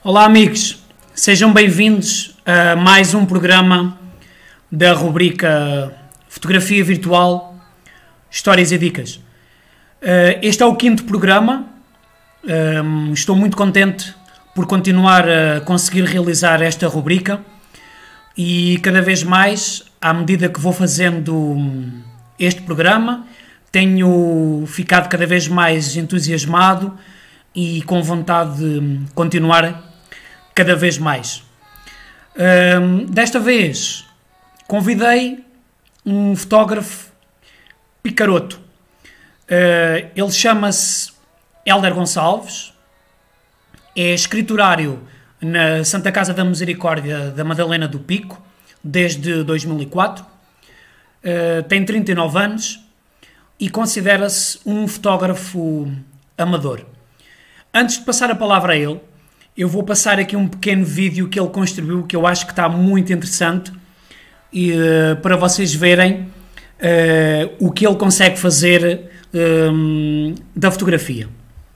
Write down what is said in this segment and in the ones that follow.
Olá amigos, sejam bem-vindos a mais um programa da rubrica Fotografia Virtual, Histórias e Dicas. Este é o 5º programa, estou muito contente por continuar a conseguir realizar esta rubrica e cada vez mais, à medida que vou fazendo este programa, tenho ficado cada vez mais entusiasmado e com vontade de continuar cada vez mais. Desta vez convidei um fotógrafo picaroto. Ele chama-se Hélder Gonçalves, é escriturário na Santa Casa da Misericórdia da Madalena do Pico desde 2004, tem 39 anos e considera-se um fotógrafo amador. Antes de passar a palavra a ele, eu vou passar aqui um pequeno vídeo que ele construiu, que eu acho que está muito interessante, e, para vocês verem o que ele consegue fazer da fotografia.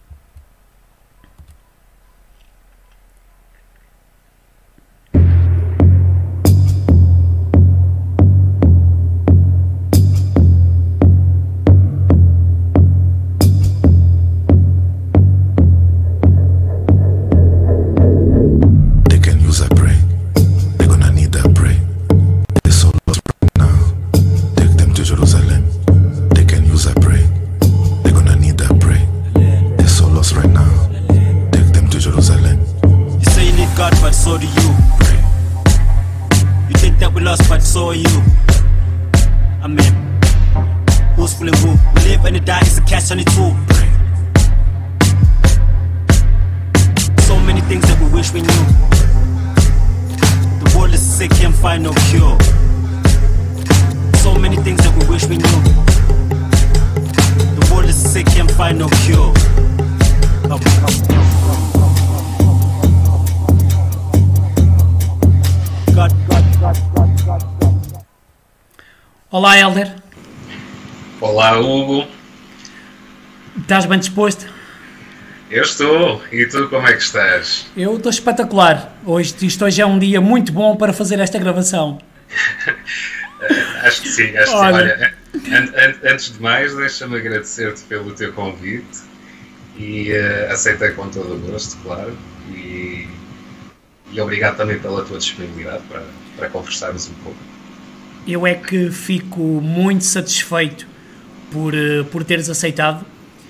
Olá, Hélder. Olá, Hugo. Estás bem disposto? Eu estou. E tu, como é que estás? Eu estou espetacular. Isto hoje é um dia muito bom para fazer esta gravação. Acho que sim. Olha, antes de mais, deixa-me agradecer-te pelo teu convite e aceitei com todo o gosto, claro. E obrigado também pela tua disponibilidade para conversarmos um pouco. Eu é que fico muito satisfeito por teres aceitado,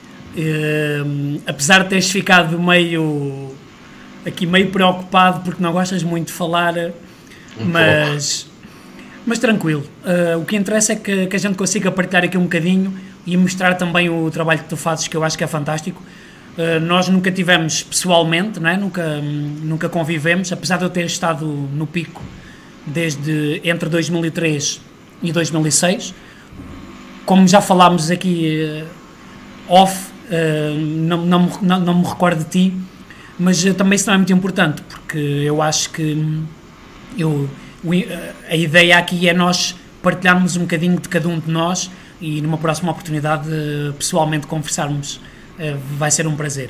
apesar de teres ficado meio preocupado porque não gostas muito de falar, mas tranquilo. O que interessa é que a gente consiga partilhar aqui um bocadinho e mostrar também o trabalho que tu fazes, que eu acho que é fantástico. Nós nunca tivemos pessoalmente, não é? Nunca convivemos, apesar de eu ter estado no Pico entre 2003 e 2006. Como já falámos aqui off, não me recordo de ti, mas também isso não é muito importante, porque eu acho que a ideia aqui é nós partilharmos um bocadinho de cada um de nós e numa próxima oportunidade pessoalmente conversarmos. Vai ser um prazer.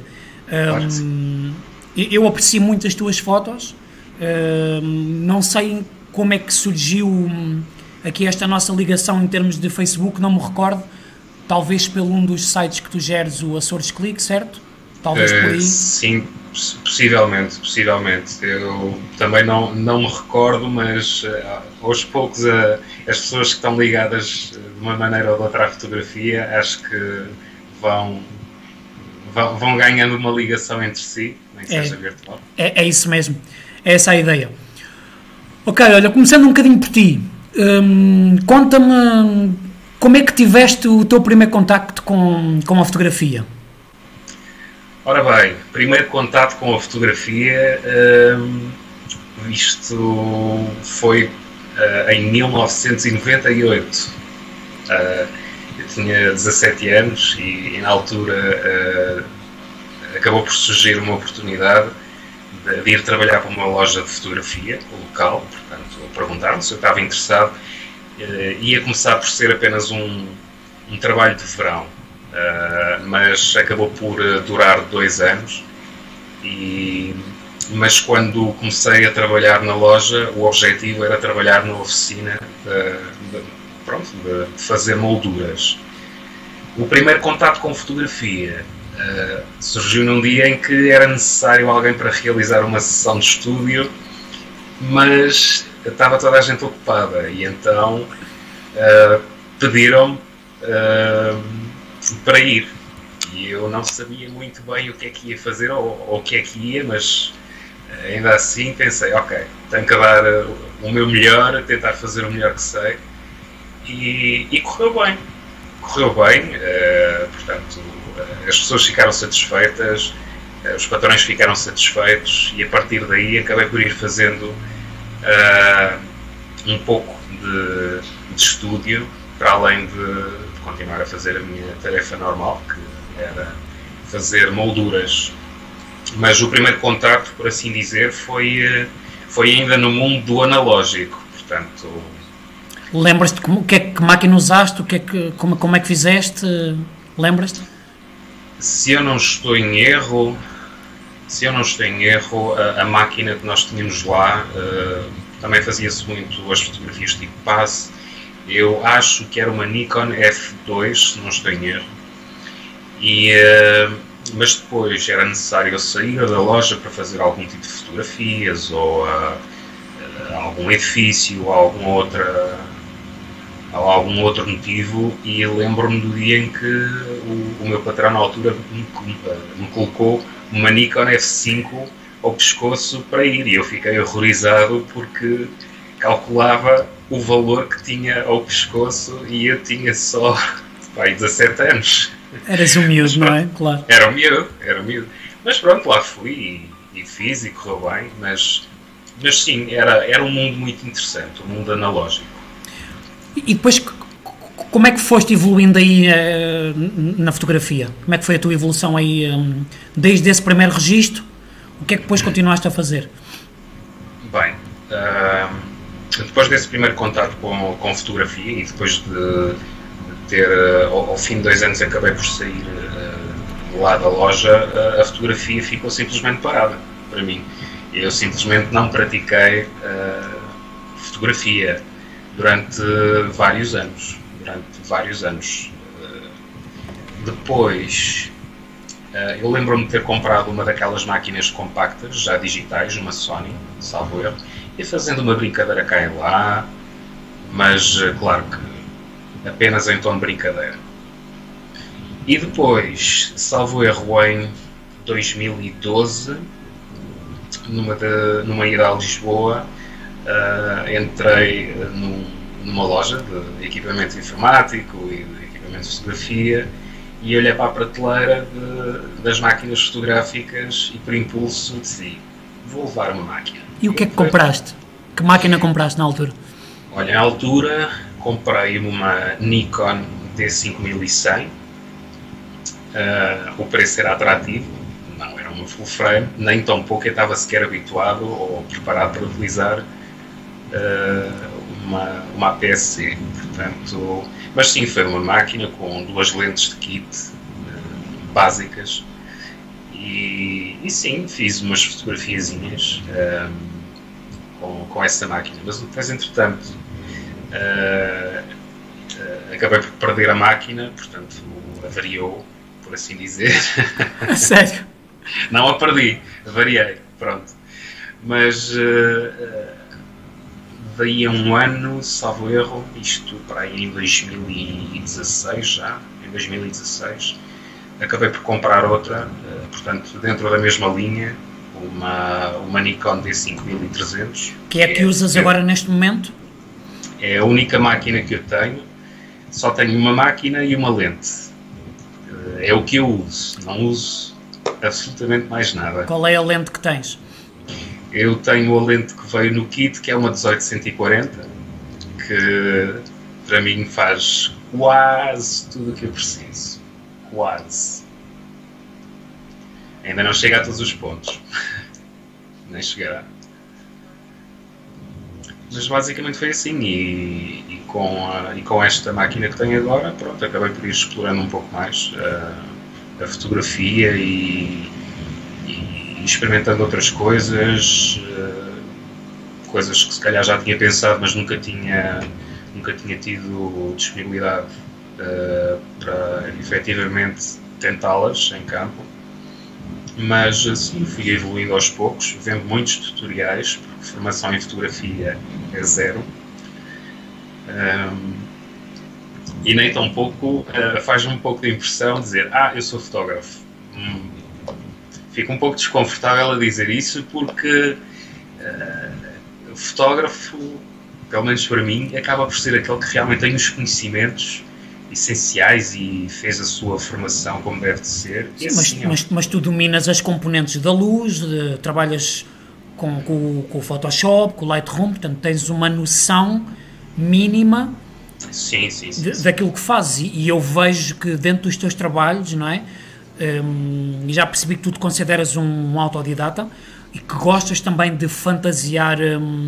Eu aprecio muito as tuas fotos. Não sei como é que surgiu aqui esta nossa ligação em termos de Facebook, não me recordo. Talvez pelo um dos sites que tu geres, o Açores Click, certo? Talvez por aí. Sim, possivelmente. Eu também não me recordo, mas aos poucos as pessoas que estão ligadas de uma maneira ou de outra à fotografia, acho que vão ganhando uma ligação entre si, nem que seja virtual. É isso mesmo, é essa a ideia. Ok, olha, começando um bocadinho por ti, conta-me como é que tiveste o teu primeiro contacto com a fotografia? Ora bem, primeiro contacto com a fotografia, isto foi em 1998. Eu tinha 17 anos e na altura acabou por surgir uma oportunidade de ir trabalhar para uma loja de fotografia local. Portanto, perguntaram se eu estava interessado. Ia começar por ser apenas um trabalho de verão, mas acabou por durar 2 anos e mas quando comecei a trabalhar na loja, o objetivo era trabalhar na oficina de fazer molduras. O primeiro contato com fotografia surgiu num dia em que era necessário alguém para realizar uma sessão de estúdio, mas estava toda a gente ocupada e então pediram-me para ir. E eu não sabia muito bem o que é que ia fazer ou o que é que ia, mas ainda assim pensei, ok, tenho que dar o meu melhor, tentar fazer o melhor que sei. E correu bem. Correu bem, portanto, as pessoas ficaram satisfeitas, os patrões ficaram satisfeitos e a partir daí acabei por ir fazendo um pouco de estúdio, para além de continuar a fazer a minha tarefa normal, que era fazer molduras. Mas o primeiro contacto, por assim dizer, foi ainda no mundo do analógico, portanto... Lembras-te que máquina usaste, como é que fizeste? Lembras-te? Se eu não estou em erro, a máquina que nós tínhamos lá também fazia-se muito as fotografias tipo passe. Eu acho que era uma Nikon F2, se não estou em erro. Mas depois era necessário eu sair da loja para fazer algum tipo de fotografias ou algum edifício ou algum outro motivo, e lembro-me do dia em que o meu patrão na altura me colocou uma Nikon F5 ao pescoço para ir, e eu fiquei horrorizado porque calculava o valor que tinha ao pescoço e eu tinha só 17 anos. Eras um miúdo, não é? Claro. Era um miúdo. Mas pronto, lá fui e fiz e correu bem, mas sim, era um mundo muito interessante, um mundo analógico. E depois, como é que foste evoluindo aí na fotografia? Como é que foi a tua evolução aí, desde esse primeiro registro? O que é que depois continuaste a fazer? Bem, depois desse primeiro contato com fotografia e depois de ter, ao fim de 2 anos, acabei por sair lá da loja, a fotografia ficou simplesmente parada para mim. Eu simplesmente não pratiquei fotografia durante vários anos. Depois, eu lembro-me de ter comprado uma daquelas máquinas compactas, já digitais, uma Sony, salvo erro, e fazendo uma brincadeira cá e lá, mas claro que apenas em tom de brincadeira. E depois, salvo erro, em 2012, numa ida a Lisboa, entrei numa loja de equipamento informático e de equipamento de fotografia e olhei para a prateleira das máquinas fotográficas e por impulso decidi, vou levar uma máquina. E o que é que compraste? Que máquina compraste na altura? Olha, na altura comprei uma Nikon D5100, o preço era atrativo, não era uma full frame, nem tão pouco eu estava sequer habituado ou preparado para utilizar uma APS-C, portanto, mas sim, foi uma máquina com 2 lentes de kit básicas e sim, fiz umas fotografiazinhas com essa máquina, mas depois, entretanto, acabei por perder a máquina, portanto, avariou, por assim dizer. Sério? Não a perdi, avariei, pronto. Mas daí a um ano, salvo erro, isto para aí em 2016 já, em 2016, acabei por comprar outra, portanto, dentro da mesma linha, uma Nikon D5300. Que é a que usas agora neste momento? É a única máquina que eu tenho, só tenho uma máquina e uma lente. É o que eu uso, não uso absolutamente mais nada. Qual é a lente que tens? Eu tenho a lente que veio no kit, que é uma 18-140, que para mim faz quase tudo o que eu preciso. Quase. Ainda não chega a todos os pontos. Nem chegará. Mas basicamente foi assim, e com esta máquina que tenho agora, pronto, acabei por ir explorando um pouco mais a fotografia e experimentando outras coisas, coisas que se calhar já tinha pensado, mas nunca tinha tido disponibilidade para efetivamente tentá-las em campo. Mas sim, fui evoluindo aos poucos, vendo muitos tutoriais, porque formação em fotografia é zero. E nem tão pouco faz-me um pouco de impressão dizer, eu sou fotógrafo. Fico um pouco desconfortável a dizer isso, porque o fotógrafo, pelo menos para mim, acaba por ser aquele que realmente tem os conhecimentos essenciais e fez a sua formação como deve de ser. Sim, mas tu dominas as componentes da luz, trabalhas com o Photoshop, com o Lightroom, portanto tens uma noção mínima sim. daquilo que fazes, e eu vejo que dentro dos teus trabalhos, não é? E já percebi que tu te consideras um autodidata e que gostas também de fantasiar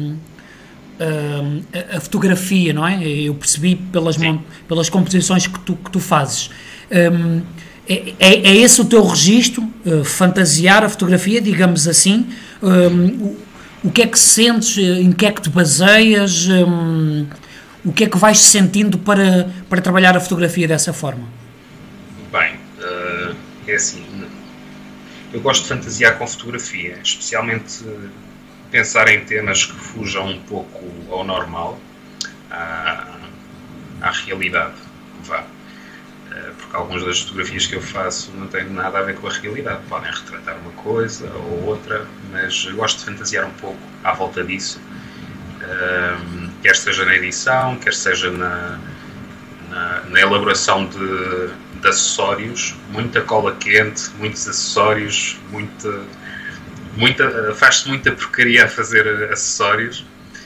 a fotografia, não é? Eu percebi pelas composições que tu fazes. É esse o teu registro? Fantasiar a fotografia, digamos assim? O que é que sentes? Em que é que te baseias? O que é que vais sentindo para trabalhar a fotografia dessa forma? Bem, é assim, eu gosto de fantasiar com fotografia, especialmente pensar em temas que fujam um pouco ao normal, à realidade, porque algumas das fotografias que eu faço não têm nada a ver com a realidade, podem retratar uma coisa ou outra, mas eu gosto de fantasiar um pouco à volta disso, quer seja na edição, quer seja na elaboração de acessórios, muita cola quente, muitos acessórios, faz-se muita porcaria a fazer acessórios,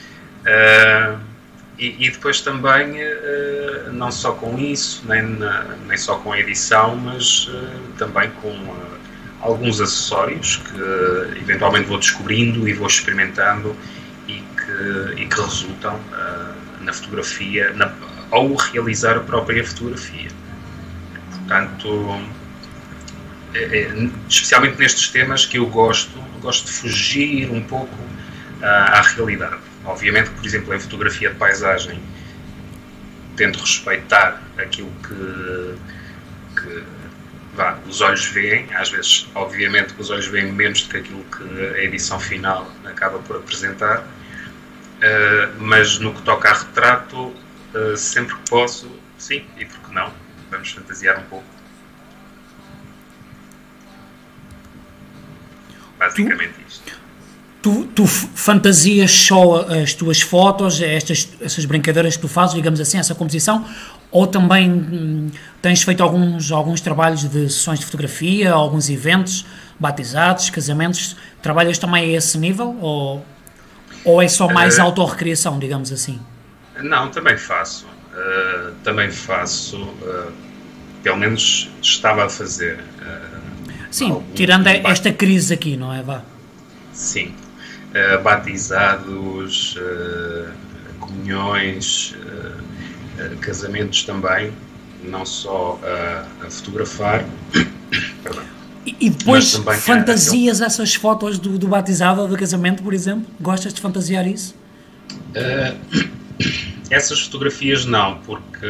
e depois também não só com isso, nem só com a edição, mas também com alguns acessórios que eventualmente vou descobrindo e vou experimentando e que resultam na fotografia, ao realizar a própria fotografia. Portanto, especialmente nestes temas que eu gosto de fugir um pouco à realidade. Obviamente que, por exemplo, em fotografia de paisagem, tento respeitar aquilo que os olhos veem. Às vezes, obviamente, que os olhos veem menos do que aquilo que a edição final acaba por apresentar, mas no que toca a retrato, sempre que posso, sim, e por que não, vamos fantasiar um pouco. Basicamente isto. Tu fantasias só as tuas fotos, essas brincadeiras que tu fazes, digamos assim, essa composição, ou também tens feito alguns trabalhos de sessões de fotografia, alguns eventos, batizados, casamentos, trabalhas também a esse nível, ou é só mais autorrecriação, digamos assim? Não, também faço, pelo menos estava a fazer. Sim, tirando esta crise aqui, não é? Sim, batizados, comunhões, casamentos também, não só a fotografar. Perdão. E depois fantasias essas fotos do batizado ou do casamento, por exemplo? Gostas de fantasiar isso? Essas fotografias não, porque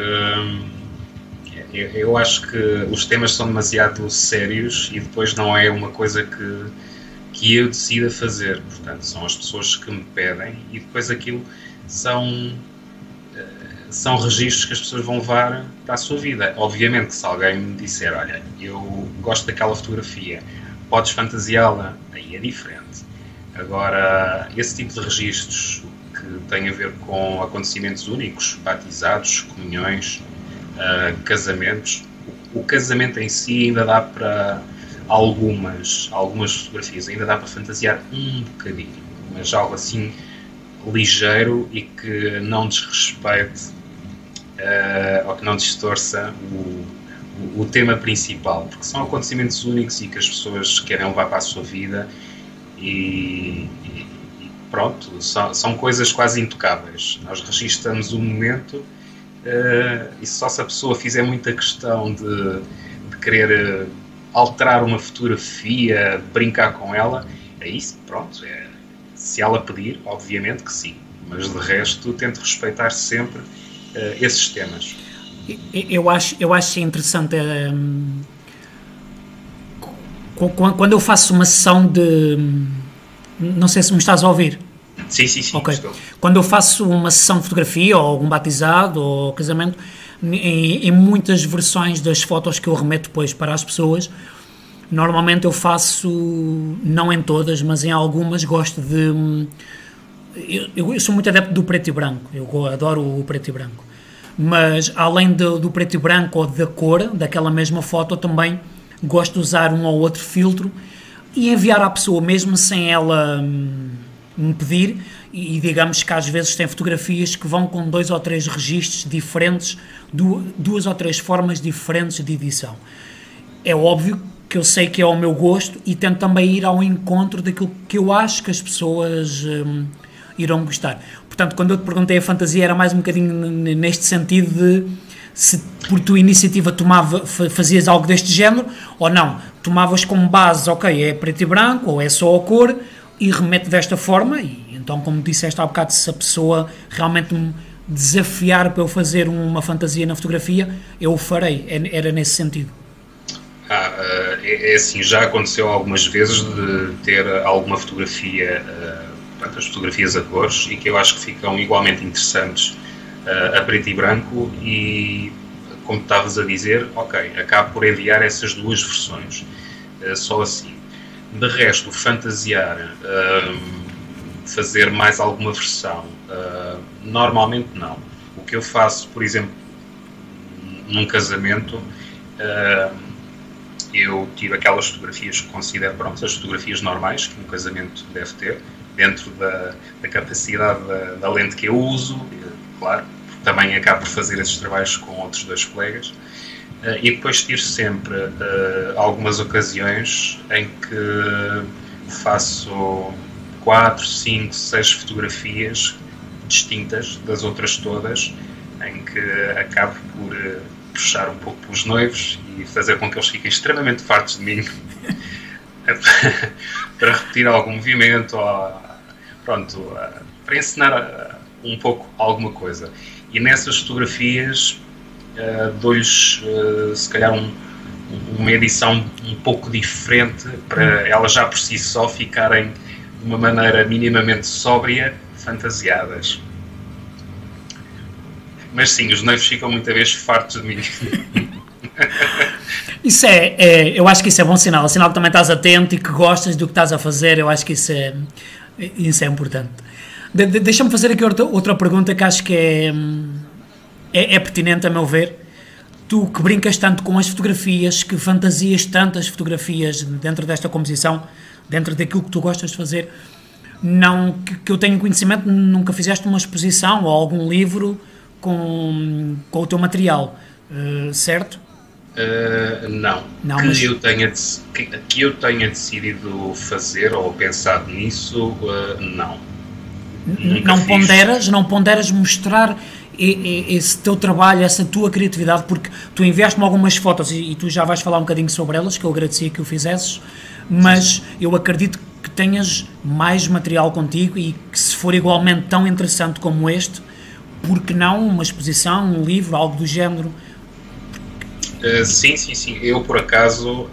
eu acho que os temas são demasiado sérios e depois não é uma coisa que eu decida fazer. Portanto, são as pessoas que me pedem e depois aquilo são registros que as pessoas vão levar para a sua vida. Obviamente que se alguém me disser, olha, eu gosto daquela fotografia, podes fantasiá-la, aí é diferente. Agora, esse tipo de registros que têm a ver com acontecimentos únicos, batizados, comunhões, casamentos, o casamento em si ainda dá para algumas fotografias, ainda dá para fantasiar um bocadinho, mas algo assim ligeiro e que não desrespeite ou que não distorça o tema principal, porque são acontecimentos únicos e que as pessoas querem levar para a sua vida e pronto, são coisas quase intocáveis. Nós registramos o momento e só se a pessoa fizer muita questão de querer alterar uma fotografia, brincar com ela, é isso, pronto. Se ela pedir, obviamente que sim. Mas de resto, tento respeitar sempre esses temas. Eu acho interessante quando eu faço uma sessão de... Não sei se me estás a ouvir. Sim. Okay. Quando eu faço uma sessão de fotografia, ou algum batizado, ou casamento, em muitas versões das fotos que eu remeto depois para as pessoas, normalmente eu faço, não em todas, mas em algumas, gosto de... Eu sou muito adepto do preto e branco, eu adoro o preto e branco, mas além do preto e branco ou da cor daquela mesma foto, eu também gosto de usar um ou outro filtro e enviar à pessoa, mesmo sem ela me pedir, e digamos que às vezes tem fotografias que vão com 2 ou 3 registros diferentes, 2 ou 3 formas diferentes de edição. É óbvio que eu sei que é ao meu gosto e tento também ir ao encontro daquilo que eu acho que as pessoas irão gostar. Portanto, quando eu te perguntei a fantasia, era mais um bocadinho neste sentido de se por tua iniciativa fazias algo deste género ou não. Tomavas como base, ok, é preto e branco ou é só a cor e remete desta forma, e então, como disseste há bocado, se a pessoa realmente me desafiar para eu fazer uma fantasia na fotografia, eu o farei. Era nesse sentido. É assim, já aconteceu algumas vezes de ter alguma fotografia, as fotografias a cores, e que eu acho que ficam igualmente interessantes a preto e branco, e como estavas a dizer, ok, acabo por enviar essas 2 versões, só assim. De resto, fantasiar, fazer mais alguma versão, normalmente não. O que eu faço, por exemplo, num casamento, eu tiro aquelas fotografias que considero, pronto, as fotografias normais que um casamento deve ter, dentro da capacidade da lente que eu uso, claro, porque também acabo por fazer esses trabalhos com outros 2 colegas, e depois tiro sempre algumas ocasiões em que faço 4, 5, 6 fotografias distintas das outras todas, em que acabo por puxar um pouco pelos noivos e fazer com que eles fiquem extremamente fartos de mim para repetir algum movimento, pronto, para ensinar um pouco alguma coisa. E nessas fotografias dou-lhes se calhar uma edição um pouco diferente, para elas já por si só ficarem de uma maneira minimamente sóbria, fantasiadas. Mas sim, os noivos ficam muitas vezes fartos de mim. Isso eu acho que isso é bom sinal. É sinal que também estás atento e que gostas do que estás a fazer. Eu acho que isso é importante. Deixa-me fazer aqui outra pergunta que acho que é pertinente, a meu ver. Tu que brincas tanto com as fotografias, que fantasias tantas fotografias dentro desta composição, dentro daquilo que tu gostas de fazer, não, que eu tenho conhecimento, nunca fizeste uma exposição ou algum livro com o teu material, certo? Não, mas... que eu tenha decidido fazer ou pensado nisso, não. Não ponderas mostrar esse teu trabalho, essa tua criatividade, porque tu enviaste-me algumas fotos e tu já vais falar um bocadinho sobre elas, que eu agradecia que o fizesses, mas eu acredito que tenhas mais material contigo e que, se for igualmente tão interessante como este, por que não uma exposição, um livro, algo do género? Sim. Eu, por acaso,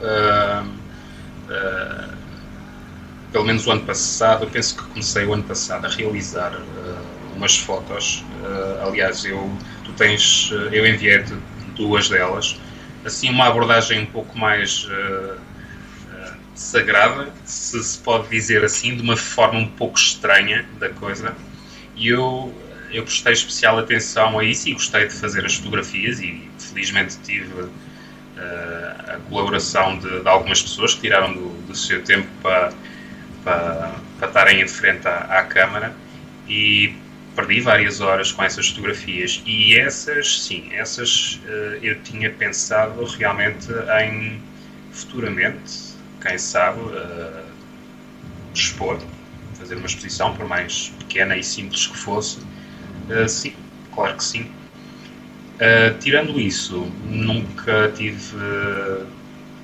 pelo menos o ano passado, eu penso que comecei o ano passado a realizar umas fotos. Aliás, eu enviei-te 2 delas. Assim, uma abordagem um pouco mais sagrada, se pode dizer assim, de uma forma um pouco estranha da coisa. E eu prestei especial atenção a isso e gostei de fazer as fotografias, e felizmente tive a colaboração de algumas pessoas que tiraram do seu tempo para estarem em frente à câmara, e perdi várias horas com essas fotografias. E essas eu tinha pensado realmente em futuramente, quem sabe, expor, fazer uma exposição, por mais pequena e simples que fosse. Sim, claro que sim. Tirando isso, nunca tive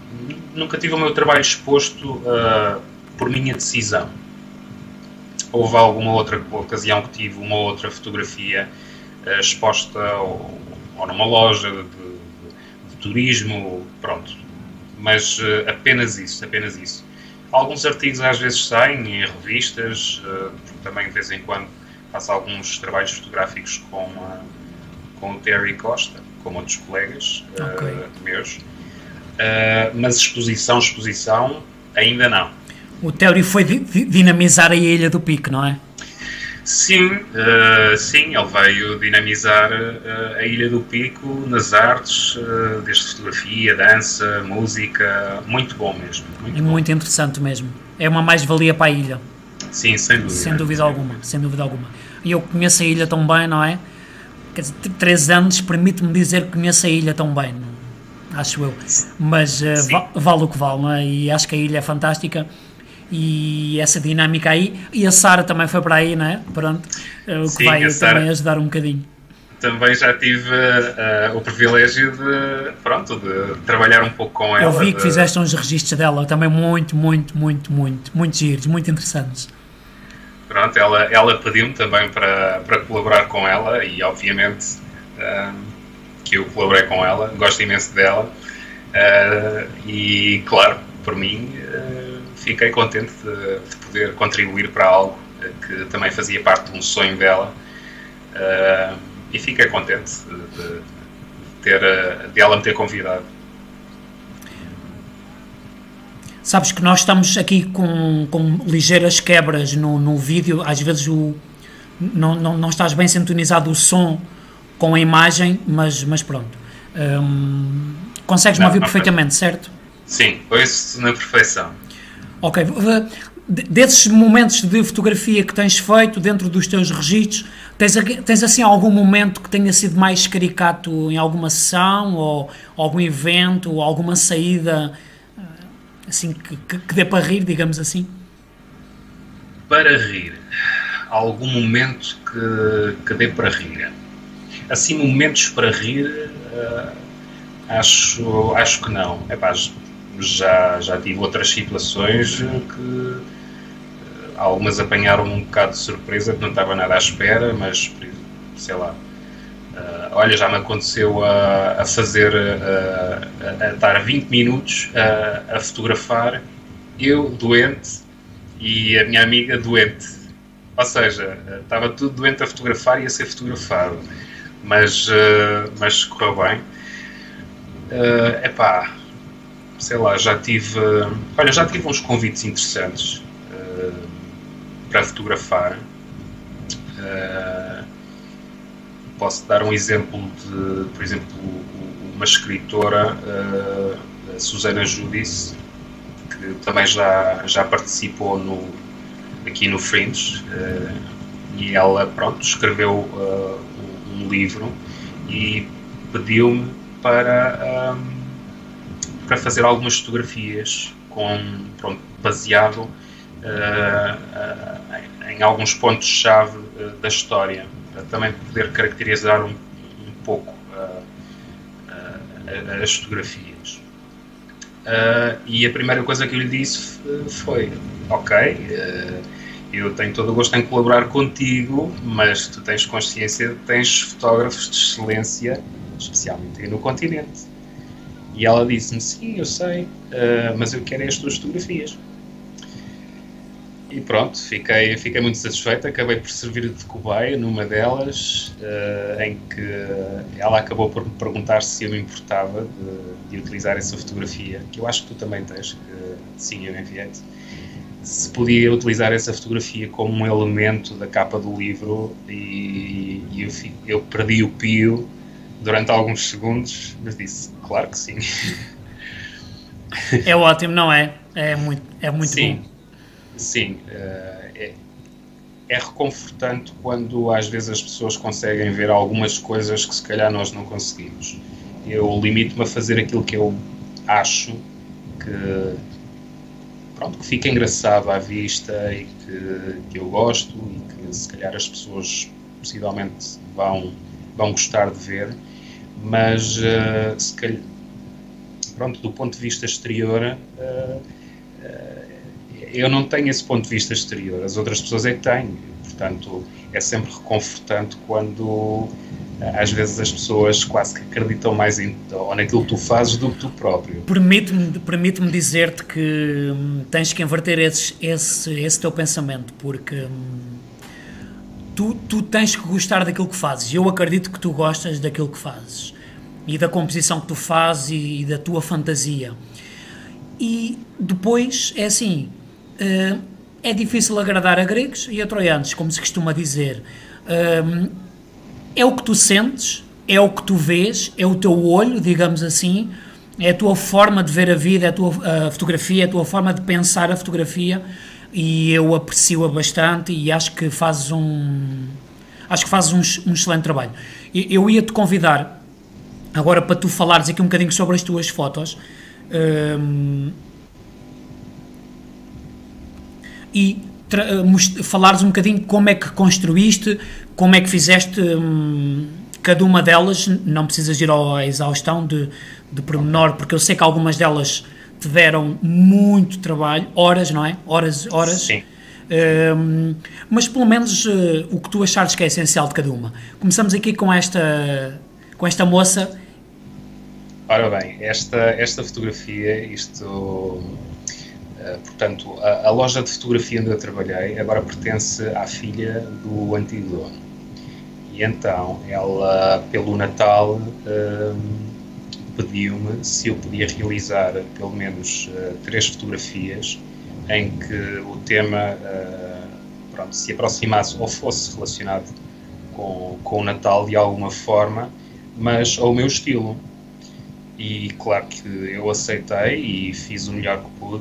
nunca tive o meu trabalho exposto por minha decisão. Houve alguma outra ocasião que tive uma outra fotografia exposta ou numa loja de turismo, pronto. Mas apenas isso. Alguns artigos às vezes saem em revistas, também de vez em quando faço alguns trabalhos fotográficos com o Terry Costa, com outros colegas meus. Mas exposição, ainda não. O Terry foi dinamizar a Ilha do Pico, não é? Sim, ele veio dinamizar a Ilha do Pico nas artes, desde fotografia, dança, música, muito bom mesmo. Muito interessante mesmo. É uma mais-valia para a ilha. Sim, sem dúvida alguma. E eu conheço a ilha tão bem, não é? Quer dizer, 3 anos permite-me dizer que conheço a ilha tão bem, acho eu. Mas vale o que vale, não é? E acho que a ilha é fantástica. E essa dinâmica aí, e a Sara também foi para aí, não é? Pronto, o que vai também ajudar um bocadinho. Também já tive o privilégio de trabalhar um pouco com ela. Eu vi que fizeste uns registros dela, também muito giros, muito interessantes. Pronto, ela pediu-me também para colaborar com ela e obviamente que eu colaborei com ela, gosto imenso dela e claro, por mim fiquei contente de poder contribuir para algo que também fazia parte de um sonho dela e fiquei contente de ela me ter convidado. Sabes que nós estamos aqui com ligeiras quebras no vídeo, às vezes não estás bem sintonizado o som com a imagem, mas pronto. Consegues-me ouvir perfeitamente, certo? Sim, ouço na perfeição. Ok, desses momentos de fotografia que tens feito dentro dos teus registros, tens assim algum momento que tenha sido mais caricato em alguma sessão ou algum evento ou alguma saída assim que dê para rir, digamos assim? Para rir, algum momento que dê para rir? Assim, momentos para rir, acho que não. Já tive outras situações que algumas apanharam um bocado de surpresa, que não estava nada à espera, mas sei lá. Olha, já me aconteceu a estar 20 minutos a fotografar, eu doente e a minha amiga doente. Ou seja, estava tudo doente a fotografar e a ser fotografado. Mas correu bem. Sei lá, já tive uns convites interessantes para fotografar. Posso dar um exemplo de, por exemplo, uma escritora, a Susana Judice, que também já participou aqui no Fringe, e ela, escreveu um livro e pediu-me para fazer algumas fotografias baseado em alguns pontos-chave da história, para também poder caracterizar um pouco as fotografias. E a primeira coisa que eu lhe disse foi: ok, eu tenho todo o gosto em colaborar contigo, mas tu tens consciência de que tens fotógrafos de excelência, especialmente aí no continente. E ela disse-me: sim, eu sei, mas eu quero as tuas fotografias. E pronto, fiquei muito satisfeito, acabei por servir de cobaia numa delas, em que ela acabou por me perguntar se eu me importava de utilizar essa fotografia, que eu acho que tu também tens, sim, eu enviei-te, se podia utilizar essa fotografia como um elemento da capa do livro, e eu perdi o pio durante alguns segundos, mas disse: claro que sim. É ótimo, não é? É muito sim. Bom. Sim, é reconfortante quando às vezes as pessoas conseguem ver algumas coisas que se calhar nós não conseguimos. Eu limito-me a fazer aquilo que eu acho que fica engraçado à vista e que eu gosto e que se calhar as pessoas possivelmente vão gostar de ver, mas se calhar pronto, do ponto de vista exterior, eu não tenho esse ponto de vista exterior, as outras pessoas é que têm. Portanto, é sempre reconfortante quando às vezes as pessoas quase que acreditam mais ou naquilo que tu fazes do que tu próprio. Permite-me dizer-te que tens que inverter esse teu pensamento, porque tu tens que gostar daquilo que fazes. Eu acredito que tu gostas daquilo que fazes e da composição que tu fazes e da tua fantasia. E depois é assim, é difícil agradar a gregos e a troianos, como se costuma dizer. É o que tu sentes, é o que tu vês, é o teu olho, digamos assim, é a tua forma de ver a vida, é a fotografia, é a tua forma de pensar a fotografia, e eu aprecio-a bastante e acho que fazes um excelente trabalho. Eu ia-te convidar agora para tu falares aqui um bocadinho sobre as tuas fotos, e falares um bocadinho como é que construíste, como é que fizeste cada uma delas. Não precisas ir à exaustão de pormenor, porque eu sei que algumas delas te deram muito trabalho, horas, não é? Horas. Sim. Mas pelo menos o que tu achares que é essencial de cada uma. Começamos aqui com esta moça. Ora bem, esta fotografia, portanto, a loja de fotografia onde eu trabalhei agora pertence à filha do antigo dono. E então, ela, pelo Natal, pediu-me se eu podia realizar pelo menos 3 fotografias em que o tema se aproximasse ou fosse relacionado com o Natal de alguma forma, mas ao meu estilo. E claro que eu aceitei e fiz o melhor que pude.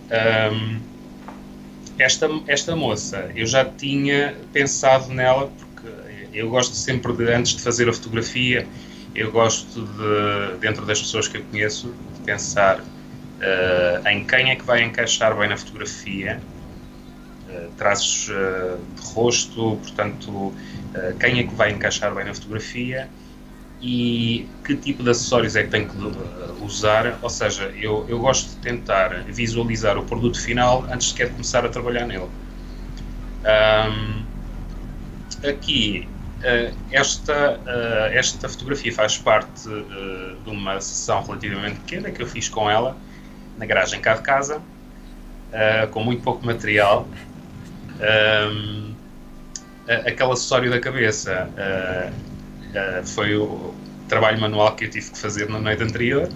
Esta moça, eu já tinha pensado nela, porque eu gosto sempre antes de fazer a fotografia, eu gosto dentro das pessoas que eu conheço, de pensar em quem é que vai encaixar bem na fotografia, traços de rosto, portanto, quem é que vai encaixar bem na fotografia e que tipo de acessórios é que tenho que usar. Ou seja, eu gosto de tentar visualizar o produto final antes sequer de começar a trabalhar nele. Aqui, esta fotografia faz parte de uma sessão relativamente pequena que eu fiz com ela na garagem cá de casa, com muito pouco material. Aquele acessório da cabeça foi o trabalho manual que eu tive que fazer na noite anterior.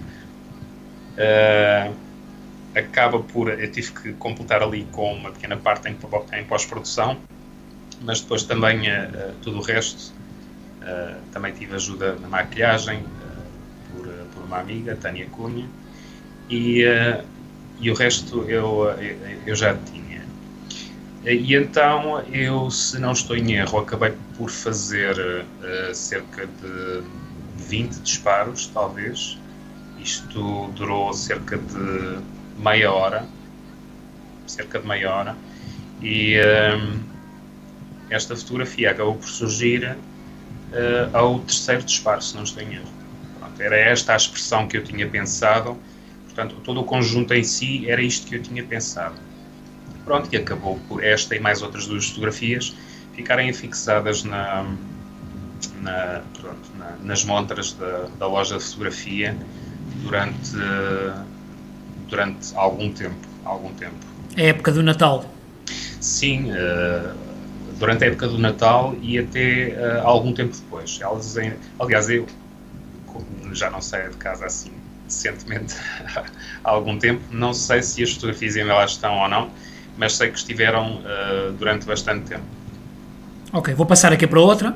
Eu tive que completar ali com uma pequena parte em pós-produção, mas depois também tudo o resto, também tive ajuda na maquilhagem por uma amiga, Tânia Cunha, e o resto eu já tinha. E então eu, se não estou em erro, acabei por fazer cerca de 20 disparos, talvez. Isto durou cerca de meia hora. E esta fotografia acabou por surgir ao terceiro disparo, se não estou em erro. Pronto, era esta a expressão que eu tinha pensado. Portanto, todo o conjunto em si era isto que eu tinha pensado. Pronto, e acabou por esta e mais outras 2 fotografias ficarem afixadas nas montras da loja de fotografia durante algum tempo. É a época do Natal. Sim, durante a época do Natal e até algum tempo depois. Aliás, eu já não saio de casa assim recentemente há algum tempo, não sei se as fotografias ainda lá estão ou não, mas sei que estiveram durante bastante tempo. Ok, vou passar aqui para outra.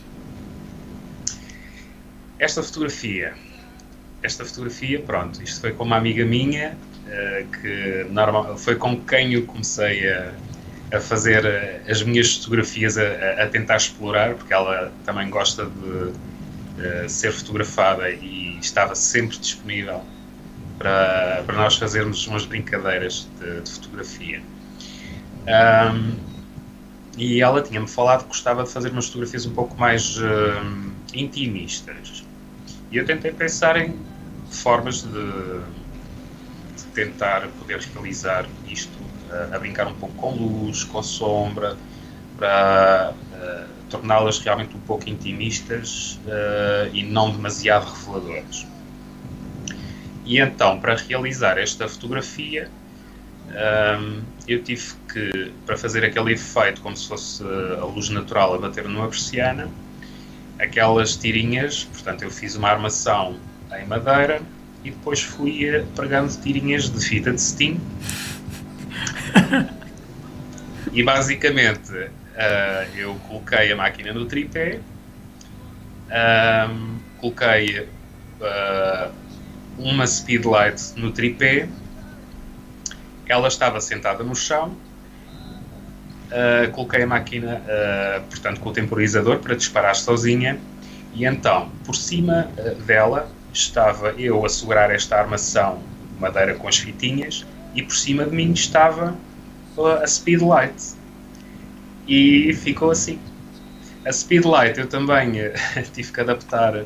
Esta fotografia, pronto, isto foi com uma amiga minha, que foi com quem eu comecei a fazer as minhas fotografias, a tentar explorar, porque ela também gosta de ser fotografada e estava sempre disponível para nós fazermos umas brincadeiras de fotografia. E ela tinha-me falado que gostava de fazer umas fotografias um pouco mais intimistas. E eu tentei pensar em formas de tentar poder realizar isto, a brincar um pouco com luz, com sombra, para torná-las realmente um pouco intimistas e não demasiado reveladoras. E então, para realizar esta fotografia, eu tive que, para fazer aquele efeito como se fosse a luz natural a bater numa persiana, aquelas tirinhas, portanto eu fiz uma armação em madeira e depois fui pregando tirinhas de fita de cetim e basicamente eu coloquei a máquina no tripé, coloquei uma speedlight no tripé, ela estava sentada no chão, coloquei a máquina, portanto, com o temporizador para disparar sozinha, e então, por cima dela, estava eu a segurar esta armação de madeira com as fitinhas, e por cima de mim estava a speedlight. E ficou assim. A speedlight eu também tive que adaptar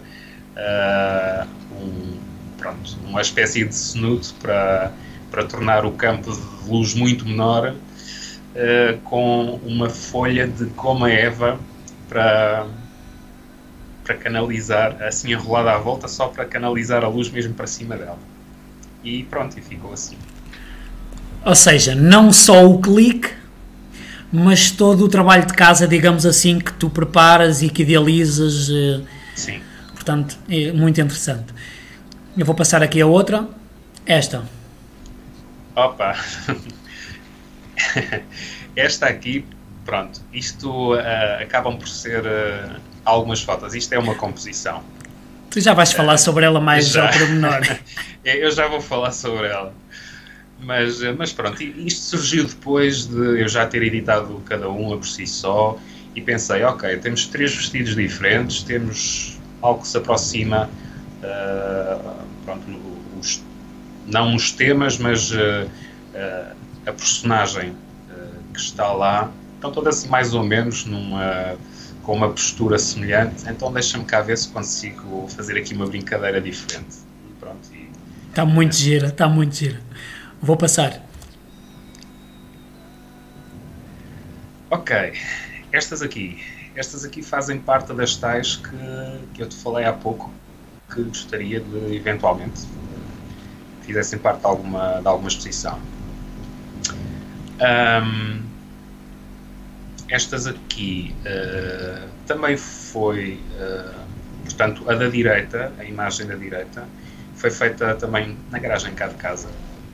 uma espécie de snoot para tornar o campo de luz muito menor, com uma folha de goma eva para canalizar, assim enrolada à volta, só para canalizar a luz mesmo para cima dela. E pronto, e ficou assim. Ou seja, não só o clique, mas todo o trabalho de casa, digamos assim, que tu preparas e que idealizas. Sim. Portanto, é muito interessante. Eu vou passar aqui a outra. Esta. Opa! Esta aqui, pronto, isto acabam por ser algumas fotos. Isto é uma composição. Tu já vais falar sobre ela mais ao pormenor. Eu já vou falar sobre ela. Mas pronto, isto surgiu depois de eu já ter editado cada uma por si só e pensei, ok, temos 3 vestidos diferentes, temos algo que se aproxima, pronto, não os temas, mas a personagem que está lá, estão todas assim mais ou menos com uma postura semelhante, então deixa-me cá ver se consigo fazer aqui uma brincadeira diferente. E pronto, está muito gira, está muito gira. Vou passar. Ok, estas aqui fazem parte das tais que eu te falei há pouco, que gostaria de eventualmente fizessem parte de alguma exposição. Estas aqui também foi, portanto, a da direita, a imagem da direita, foi feita também na garagem cá de casa.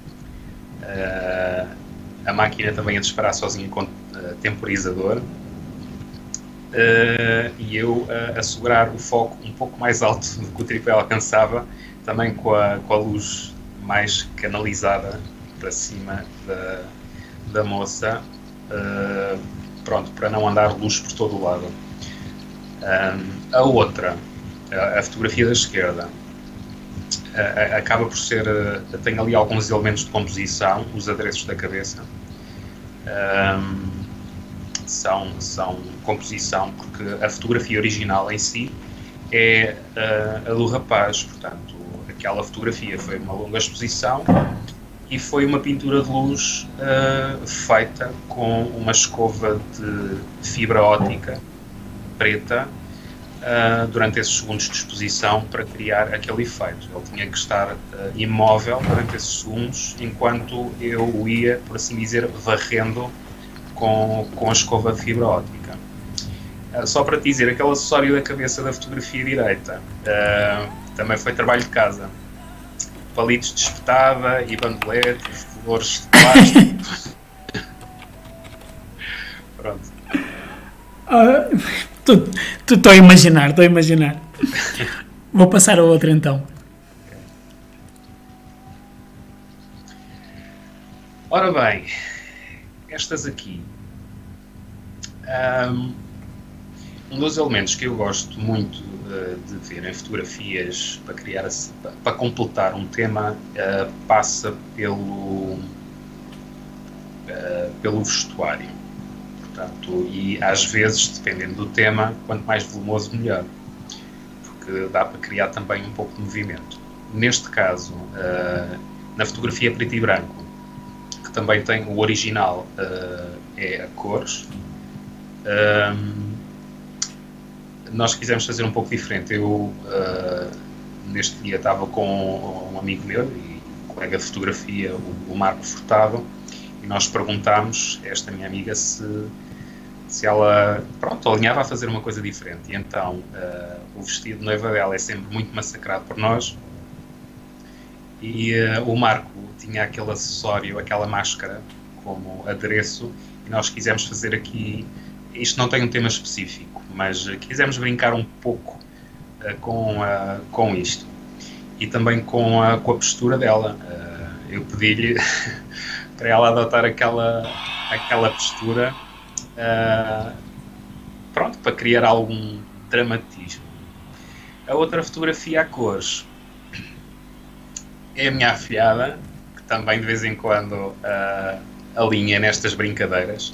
A máquina também a disparar sozinha com temporizador, e eu a segurar o foco um pouco mais alto do que o tripé alcançava, também com a luz mais canalizada para cima da moça, pronto, para não andar luz por todo o lado. A outra, a fotografia da esquerda, acaba por ser, tem ali alguns elementos de composição, os adereços da cabeça, são composição, porque a fotografia original em si é a do rapaz, portanto, aquela fotografia foi uma longa exposição e foi uma pintura de luz feita com uma escova de fibra óptica preta, durante esses segundos de exposição, para criar aquele efeito. Ele tinha que estar imóvel durante esses segundos, enquanto eu o ia, por assim dizer, varrendo com a escova de fibra óptica. Só para te dizer, aquele acessório da cabeça da fotografia direita também foi trabalho de casa. Palitos de espetada e bandoletes, flores de plástico. Pronto. Estou a imaginar. Vou passar a outra então. Ora bem, estas aqui. Um dos elementos que eu gosto muito de ver em fotografias para completar um tema passa pelo vestuário. Portanto, e às vezes, dependendo do tema, quanto mais volumoso, melhor, porque dá para criar também um pouco de movimento. neste caso, na fotografia preto e branco, que também tem o original, é a cores, nós quisemos fazer um pouco diferente. Eu, neste dia, estava com um amigo meu e colega de fotografia, o Marco Furtado, e nós perguntámos a esta minha amiga se ela, pronto, alinhava a fazer uma coisa diferente. E então, o vestido de noiva dela é sempre muito massacrado por nós, e o Marco tinha aquele acessório, aquela máscara como adereço, e nós quisemos fazer aqui, isto não tem um tema específico, mas quisemos brincar um pouco com isto, e também com a postura dela. Eu pedi-lhe para ela adotar aquela postura, pronto, para criar algum dramatismo. A outra fotografia a cores é a minha afilhada, que também de vez em quando alinha nestas brincadeiras.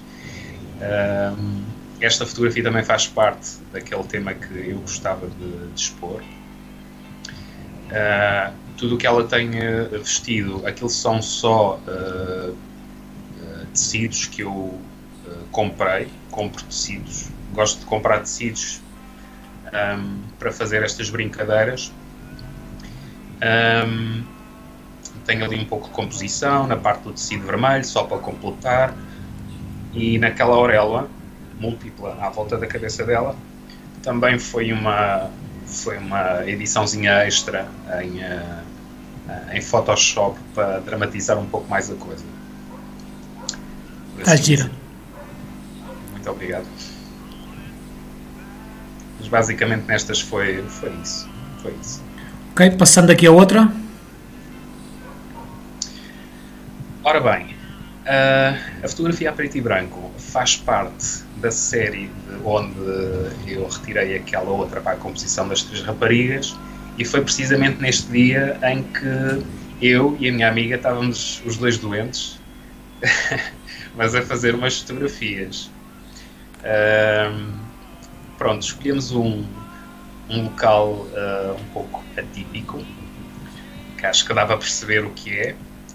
Esta fotografia também faz parte daquele tema que eu gostava de expor. Tudo o que ela tem vestido, aquilo são só tecidos que eu compro tecidos. Gosto de comprar tecidos para fazer estas brincadeiras. Tenho ali um pouco de composição na parte do tecido vermelho, só para completar, e naquela auréola múltipla à volta da cabeça dela também foi uma ediçãozinha extra em Photoshop para dramatizar um pouco mais a coisa. Está gira. Muito obrigado. Mas basicamente nestas foi isso. Ok, passando aqui a outra. Ora bem, a fotografia a preto e branco faz parte da série onde eu retirei aquela outra para a composição das 3 raparigas, e foi precisamente neste dia em que eu e a minha amiga estávamos os 2 doentes, mas a fazer umas fotografias. Pronto, escolhemos um local um pouco atípico, que acho que dá para perceber o que é.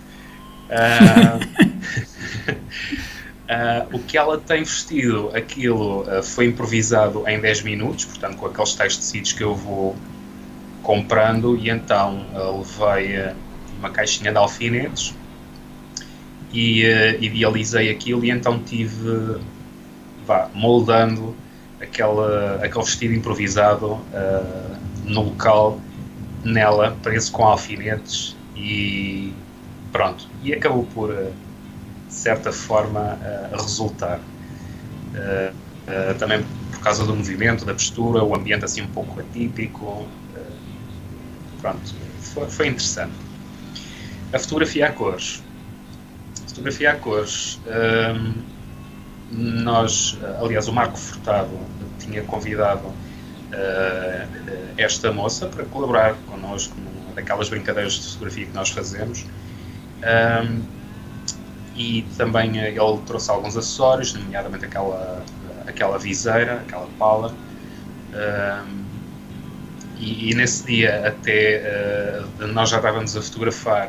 O que ela tem vestido, aquilo foi improvisado em 10 minutos, portanto com aqueles tais tecidos que eu vou comprando, e então levei uma caixinha de alfinetes e idealizei aquilo, e então tive moldando aquele vestido improvisado no local, nela, preso com alfinetes, e pronto, e acabou por, de certa forma, resultar. Também por causa do movimento, da postura, o ambiente assim um pouco atípico. Pronto, foi interessante. A fotografia a cores. Aliás, o Marco Furtado tinha convidado esta moça para colaborar connosco numa daquelas brincadeiras de fotografia que nós fazemos. E também ele trouxe alguns acessórios, nomeadamente aquela viseira, aquela pala, e nesse dia até nós já estávamos a fotografar,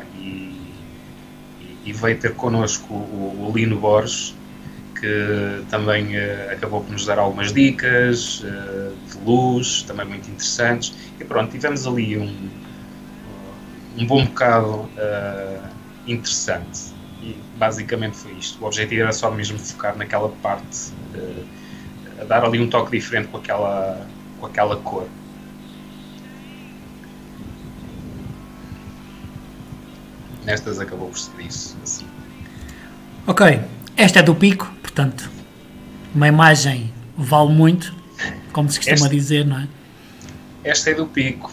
e veio ter connosco o Lino Borges, que também acabou por nos dar algumas dicas de luz, também muito interessantes, e pronto, tivemos ali um bom bocado interessante, e basicamente foi isto. O objetivo era só mesmo focar naquela parte, a dar ali um toque diferente com aquela cor. Nestas acabou por ser isso, assim. Ok, esta é do Pico, portanto, uma imagem vale muito, como se costuma dizer, não é? Esta é do Pico.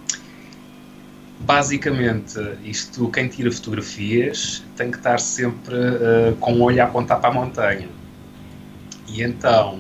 Basicamente, quem tira fotografias tem que estar sempre com o olho a apontar para a montanha. E então,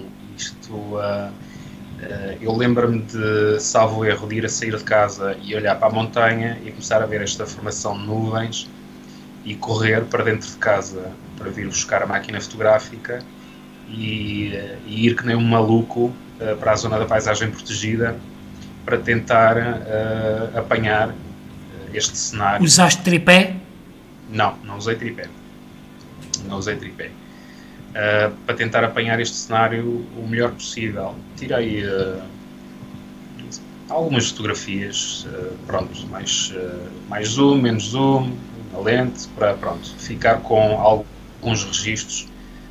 eu lembro-me de, salvo erro, de ir a sair de casa e olhar para a montanha e começar a ver esta formação de nuvens e correr para dentro de casa para vir buscar a máquina fotográfica e ir que nem um maluco para a zona da paisagem protegida para tentar apanhar este cenário. Usaste tripé? Não usei tripé. Não usei tripé. Para tentar apanhar este cenário o melhor possível. Tirei algumas fotografias, pronto, mais zoom, menos zoom, a lente, para ficar com alguns registros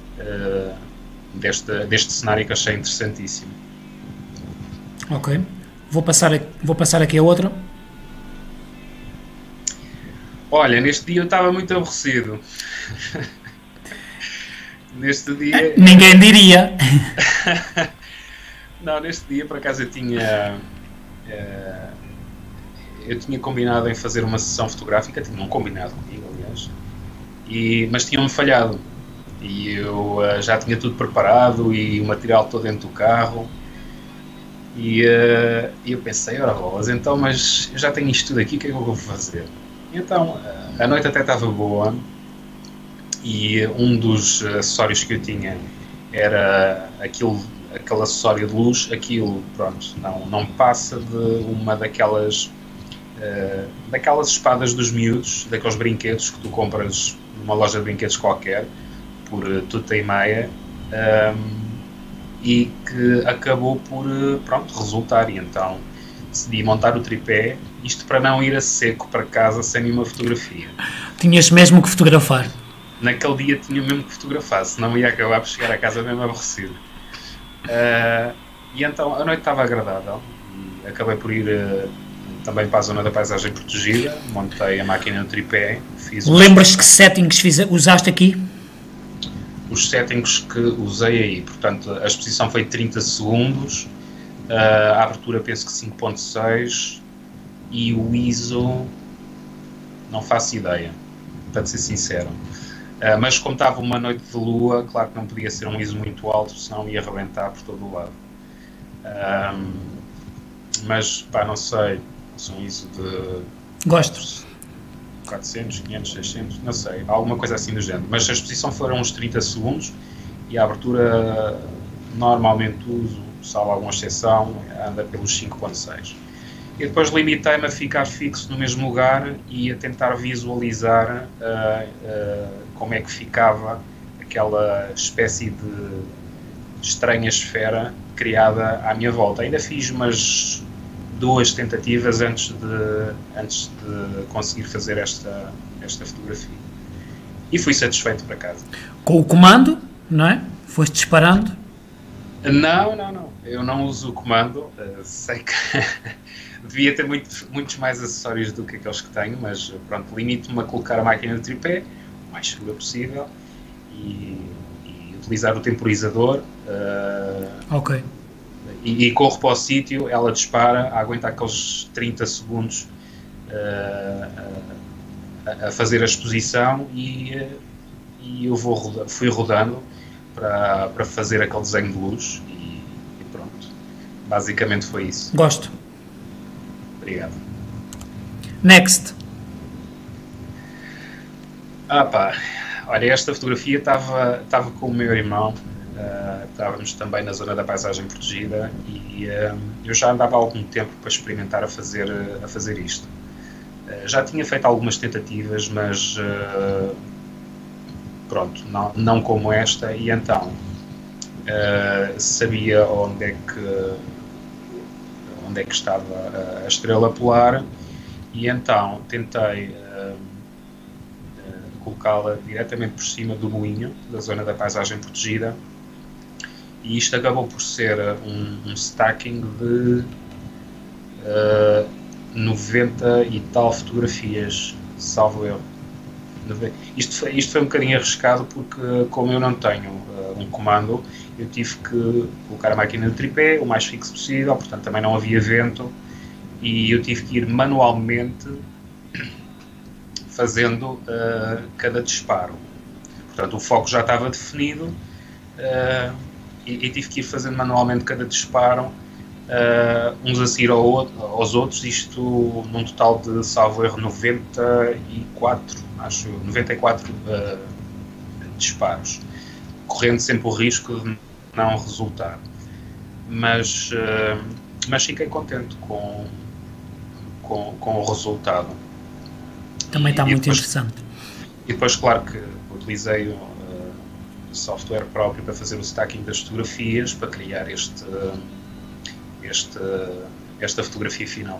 deste cenário que achei interessantíssimo. Ok. Vou passar aqui a outra. Olha, neste dia eu estava muito aborrecido. Neste dia... Ninguém diria. Não, neste dia por acaso eu tinha combinado em fazer uma sessão fotográfica, tinham combinado comigo, aliás, mas tinham-me falhado. E eu já tinha tudo preparado e o material todo dentro do carro. E eu pensei, ora bolas, então, mas eu já tenho isto tudo aqui, o que é que eu vou fazer? Então, a noite até estava boa e um dos acessórios que eu tinha era aquele acessório de luz. Aquilo, pronto, não passa de uma daquelas espadas dos miúdos, daqueles brinquedos que tu compras numa loja de brinquedos qualquer, por tuta e meia, e que acabou por, resultar. E então decidi montar o tripé, isto para não ir a seco para casa sem nenhuma fotografia. Tinhas mesmo que fotografar. Naquele dia tinha mesmo que fotografar, senão ia acabar por chegar a casa mesmo aborrecido. E então a noite estava agradável e acabei por ir também para a zona da paisagem protegida, montei a máquina no tripé. Lembras que settings usaste aqui? Os settings que usei aí, portanto a exposição foi 30 segundos, a abertura penso que 5.6 e o ISO não faço ideia, para ser sincero. Mas como estava uma noite de lua, claro que não podia ser um ISO muito alto, senão ia arrebentar por todo o lado. Mas pá, não sei, são ISO de... Gosto. 400, 500, 600, não sei, alguma coisa assim do género. Mas a exposição foram uns 30 segundos e a abertura normalmente uso, salvo alguma exceção, anda pelos 5.6. E depois limitei-me a ficar fixo no mesmo lugar e a tentar visualizar como é que ficava aquela espécie de estranha esfera criada à minha volta. Ainda fiz umas 2 tentativas antes de conseguir fazer esta fotografia. E fui satisfeito para casa. Com o comando, não é? Foste disparando? Não. Eu não uso o comando. Sei que devia ter muitos mais acessórios do que aqueles que tenho, mas pronto, limito-me a colocar a máquina no tripé, o mais segura possível, e utilizar o temporizador. Ok. E corro para o sítio, ela dispara, aguenta aqueles 30 segundos a fazer a exposição e eu fui rodando para fazer aquele desenho de luz e pronto. Basicamente foi isso. Gosto. Obrigado. Next. Olha, esta fotografia estava com o meu irmão. Estávamos também na zona da paisagem protegida e eu já andava há algum tempo para experimentar a fazer isto. Já tinha feito algumas tentativas, mas pronto, não como esta, e então sabia onde é que estava a estrela polar, e então tentei colocá-la diretamente por cima do moinho da zona da paisagem protegida. E isto acabou por ser um stacking de 90 e tal fotografias, salvo eu. Isto foi um bocadinho arriscado porque, como eu não tenho um comando, eu tive que colocar a máquina no tripé o mais fixo possível, portanto também não havia vento, e eu tive que ir manualmente fazendo cada disparo. Portanto, o foco já estava definido, e tive que ir fazendo manualmente cada disparo, uns a seguir aos outros, isto num total de, salvo erro, 94 disparos, correndo sempre o risco de não resultar. Mas fiquei contente com o resultado. Também está muito interessante. E depois, claro que utilizei software próprio para fazer o stacking das fotografias, para criar esta fotografia final.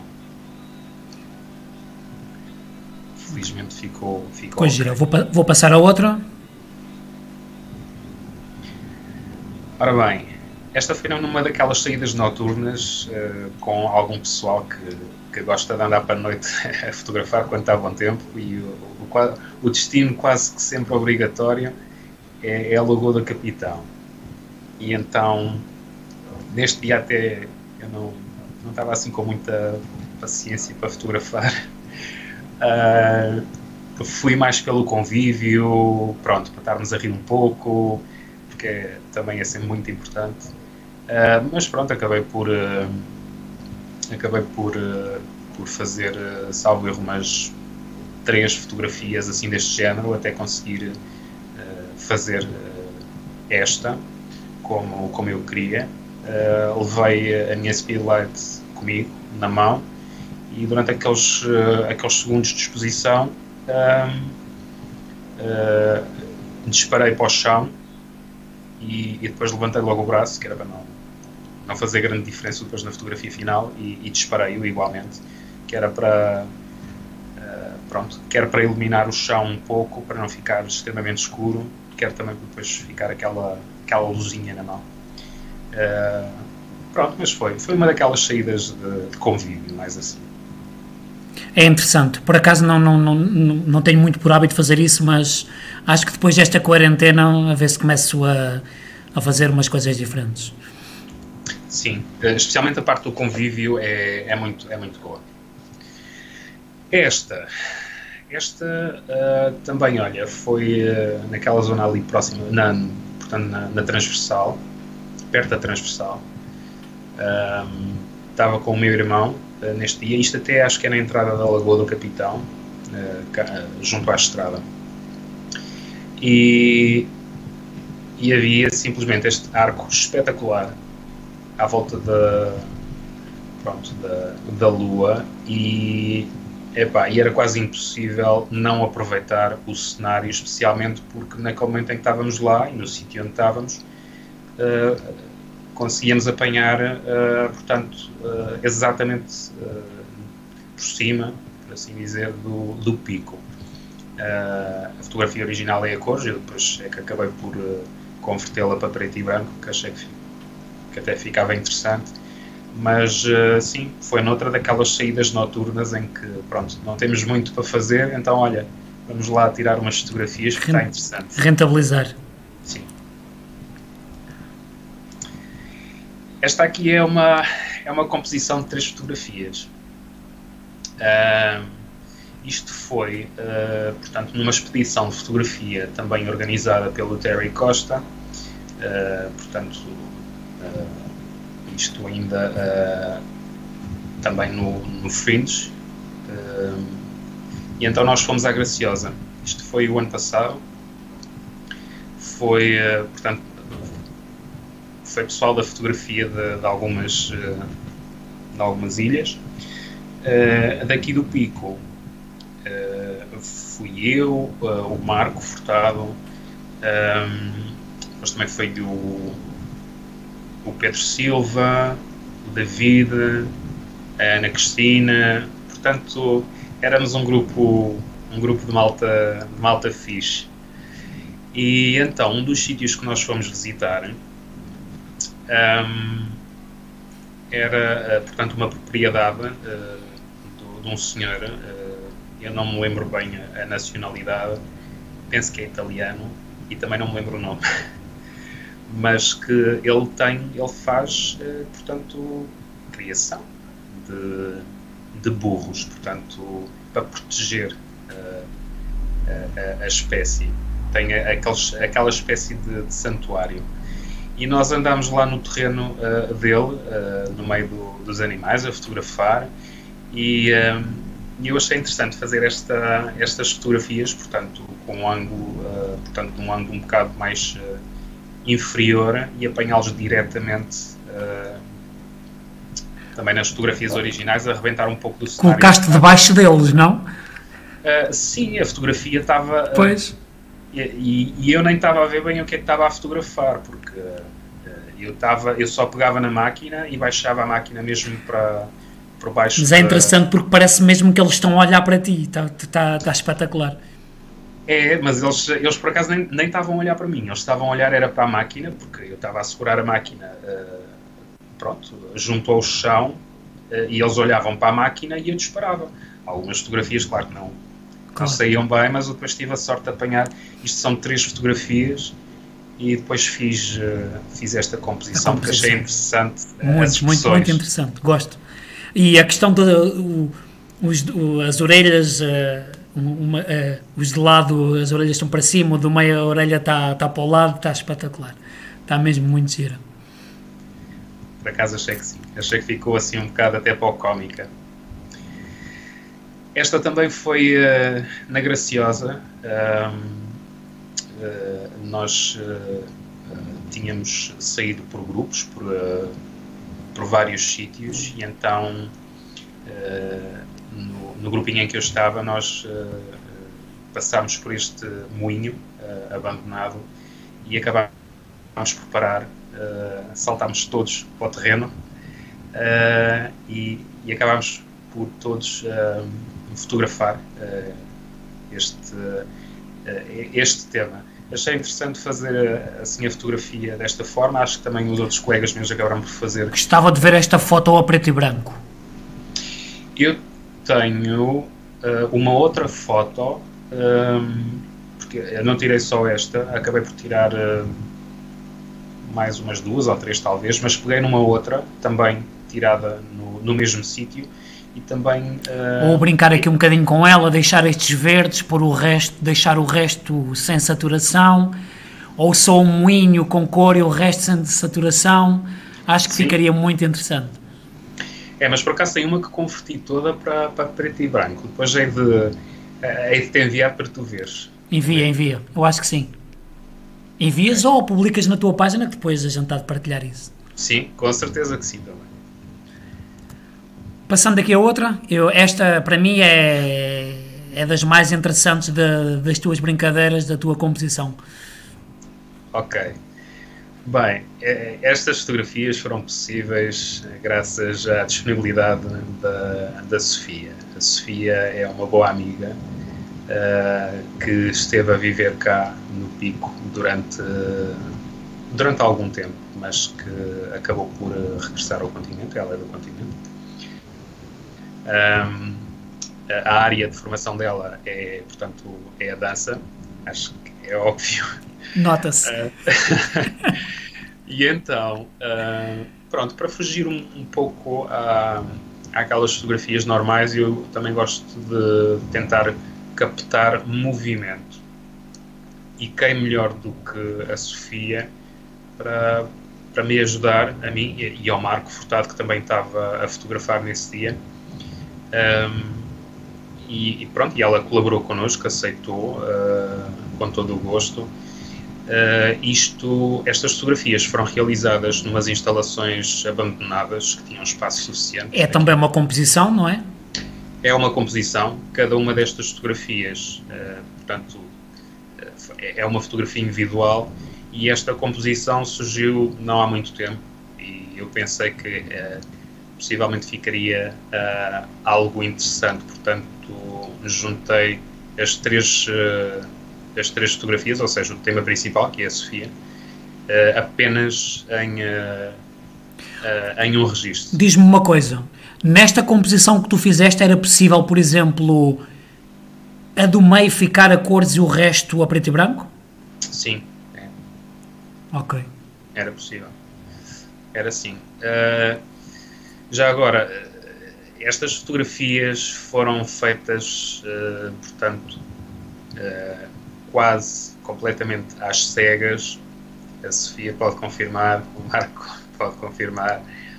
Felizmente ficou Pois okay. Vou passar a outra. Ora bem, esta foi numa daquelas saídas noturnas com algum pessoal que gosta de andar para a noite a fotografar quando está a bom tempo, e o destino quase que sempre obrigatório é a Lagoa do Capitão. E então, neste dia até eu não estava assim com muita paciência para fotografar. Fui mais pelo convívio, pronto, para estarmos a rir um pouco, porque também é sempre muito importante. Mas pronto, acabei por fazer, salvo erro, umas 3 fotografias assim deste género, até conseguir fazer esta como eu queria. Levei a minha Speedlight comigo, na mão, e durante aqueles segundos de exposição disparei para o chão e depois levantei logo o braço, que era para não fazer grande diferença depois na fotografia final, e disparei-o igualmente, que era para quer para iluminar o chão um pouco, para não ficar extremamente escuro, quer também para depois ficar aquela luzinha na mão. Pronto, mas foi uma daquelas saídas de convívio, mais assim. É interessante, por acaso não tenho muito por hábito de fazer isso, mas acho que depois desta quarentena a ver se começo a fazer umas coisas diferentes. Sim, especialmente a parte do convívio é muito boa. Esta também, olha, foi naquela zona ali próxima, portanto na transversal, perto da transversal. Estava com o meu irmão neste dia, isto até acho que é na entrada da Lagoa do Capitão, junto à estrada, e havia simplesmente este arco espetacular à volta da Lua, e era quase impossível não aproveitar o cenário, especialmente porque naquele momento em que estávamos lá, e no sítio onde estávamos, conseguíamos apanhar, exatamente por cima, por assim dizer, do pico. A fotografia original é a cores, eu depois é que acabei por convertê-la para preto e branco, que achei que até ficava interessante. Mas sim, foi noutra daquelas saídas noturnas em que, pronto, não temos muito para fazer, então olha, vamos lá tirar umas fotografias, que está interessante. Rentabilizar. Sim. Esta aqui é uma composição de 3 fotografias. Isto foi, portanto, numa expedição de fotografia também organizada pelo Terry Costa, portanto, isto ainda também no Fringe, e então nós fomos à Graciosa. Isto foi o ano passado, foi pessoal da fotografia de algumas ilhas. Daqui do Pico fui eu, o Marco Furtado, depois também foi o Pedro Silva, o David, a Ana Cristina. Portanto, éramos um grupo de malta fixe. E então, um dos sítios que nós fomos visitar era, portanto, uma propriedade de um senhor, eu não me lembro bem a nacionalidade, penso que é italiano, e também não me lembro o nome. Mas que ele faz, portanto, criação de burros, portanto, para proteger a espécie. Tem aquela espécie de santuário. E nós andámos lá no terreno dele, no meio dos animais, a fotografar, e eu achei interessante fazer estas fotografias, portanto, com um ângulo, de um ângulo um bocado mais inferior, e apanhá-los diretamente também nas fotografias originais, a arrebentar um pouco do cenário. Colocaste debaixo deles, não? Sim, a fotografia estava... Pois. E eu nem estava a ver bem o que é que estava a fotografar, porque eu só pegava na máquina e baixava a máquina mesmo para por baixo. Mas é interessante porque parece mesmo que eles estão a olhar para ti, está espetacular. Mas eles por acaso nem estavam a olhar para mim, eles estavam a olhar era para a máquina, porque eu estava a segurar a máquina junto ao chão, e eles olhavam para a máquina e eu disparava. Algumas fotografias, claro que não saíam bem, mas eu depois tive a sorte de apanhar. Isto são 3 fotografias e depois fiz esta composição, porque achei interessante as expressões. Muito interessante, gosto. E a questão as orelhas, os de lado, as orelhas estão para cima, o do meio a orelha está para o lado, está espetacular. Está mesmo muito gira. Por acaso achei que sim. Achei que ficou assim um bocado até para o cómica. Esta também foi na Graciosa. Nós tínhamos saído por grupos, por vários sítios, e então no grupinho em que eu estava nós passámos por este moinho abandonado e acabámos por parar, saltámos todos para o terreno e acabámos por todos fotografar este tema. Achei interessante fazer assim a fotografia desta forma. Acho que também os outros colegas meus acabaram por fazer. Gostava de ver esta foto a preto e branco. Eu tenho uma outra foto, porque eu não tirei só esta, acabei por tirar mais umas 2 ou 3 talvez, mas peguei numa outra, também tirada no mesmo sítio, e também... Ou brincar aqui um bocadinho com ela, deixar estes verdes, deixar o resto sem saturação, ou só um moinho com cor e o resto sem saturação. Acho que ficaria muito interessante. Mas por acaso tem uma que converti toda para preto e branco. Depois hei de te enviar para tu veres. Envia. Eu acho que sim. Envias ou publicas na tua página, que depois a gente há de partilhar isso. Sim, com certeza que sim também. Passando aqui a outra, esta para mim é das mais interessantes das tuas brincadeiras, da tua composição. Ok. Bem, estas fotografias foram possíveis graças à disponibilidade da Sofia. A Sofia é uma boa amiga que esteve a viver cá no Pico durante algum tempo, mas que acabou por regressar ao continente. Ela é do continente. A área de formação dela portanto, é a dança. Acho que é óbvio. Nota-se. E então, pronto, para fugir um pouco àquelas fotografias normais, eu também gosto de tentar captar movimento. E quem melhor do que a Sofia para me ajudar, a mim e ao Marco Furtado, que também estava a fotografar nesse dia. E pronto, e ela colaborou connosco, aceitou com todo o gosto. Estas fotografias foram realizadas numas instalações abandonadas que tinham espaço suficiente. É também uma composição, não é? É uma composição. Cada uma destas fotografias, portanto, é uma fotografia individual, e esta composição surgiu não há muito tempo, e eu pensei que possivelmente ficaria algo interessante. Portanto, juntei as três fotografias, ou seja, o tema principal, que é a Sofia, apenas em um registro. Diz-me uma coisa, nesta composição que tu fizeste era possível, por exemplo, a do meio ficar a cores e o resto a preto e branco? Sim. Ok. Era possível. Era sim. Já agora, estas fotografias foram feitas, portanto, quase completamente às cegas. A Sofia pode confirmar, o Marco pode confirmar.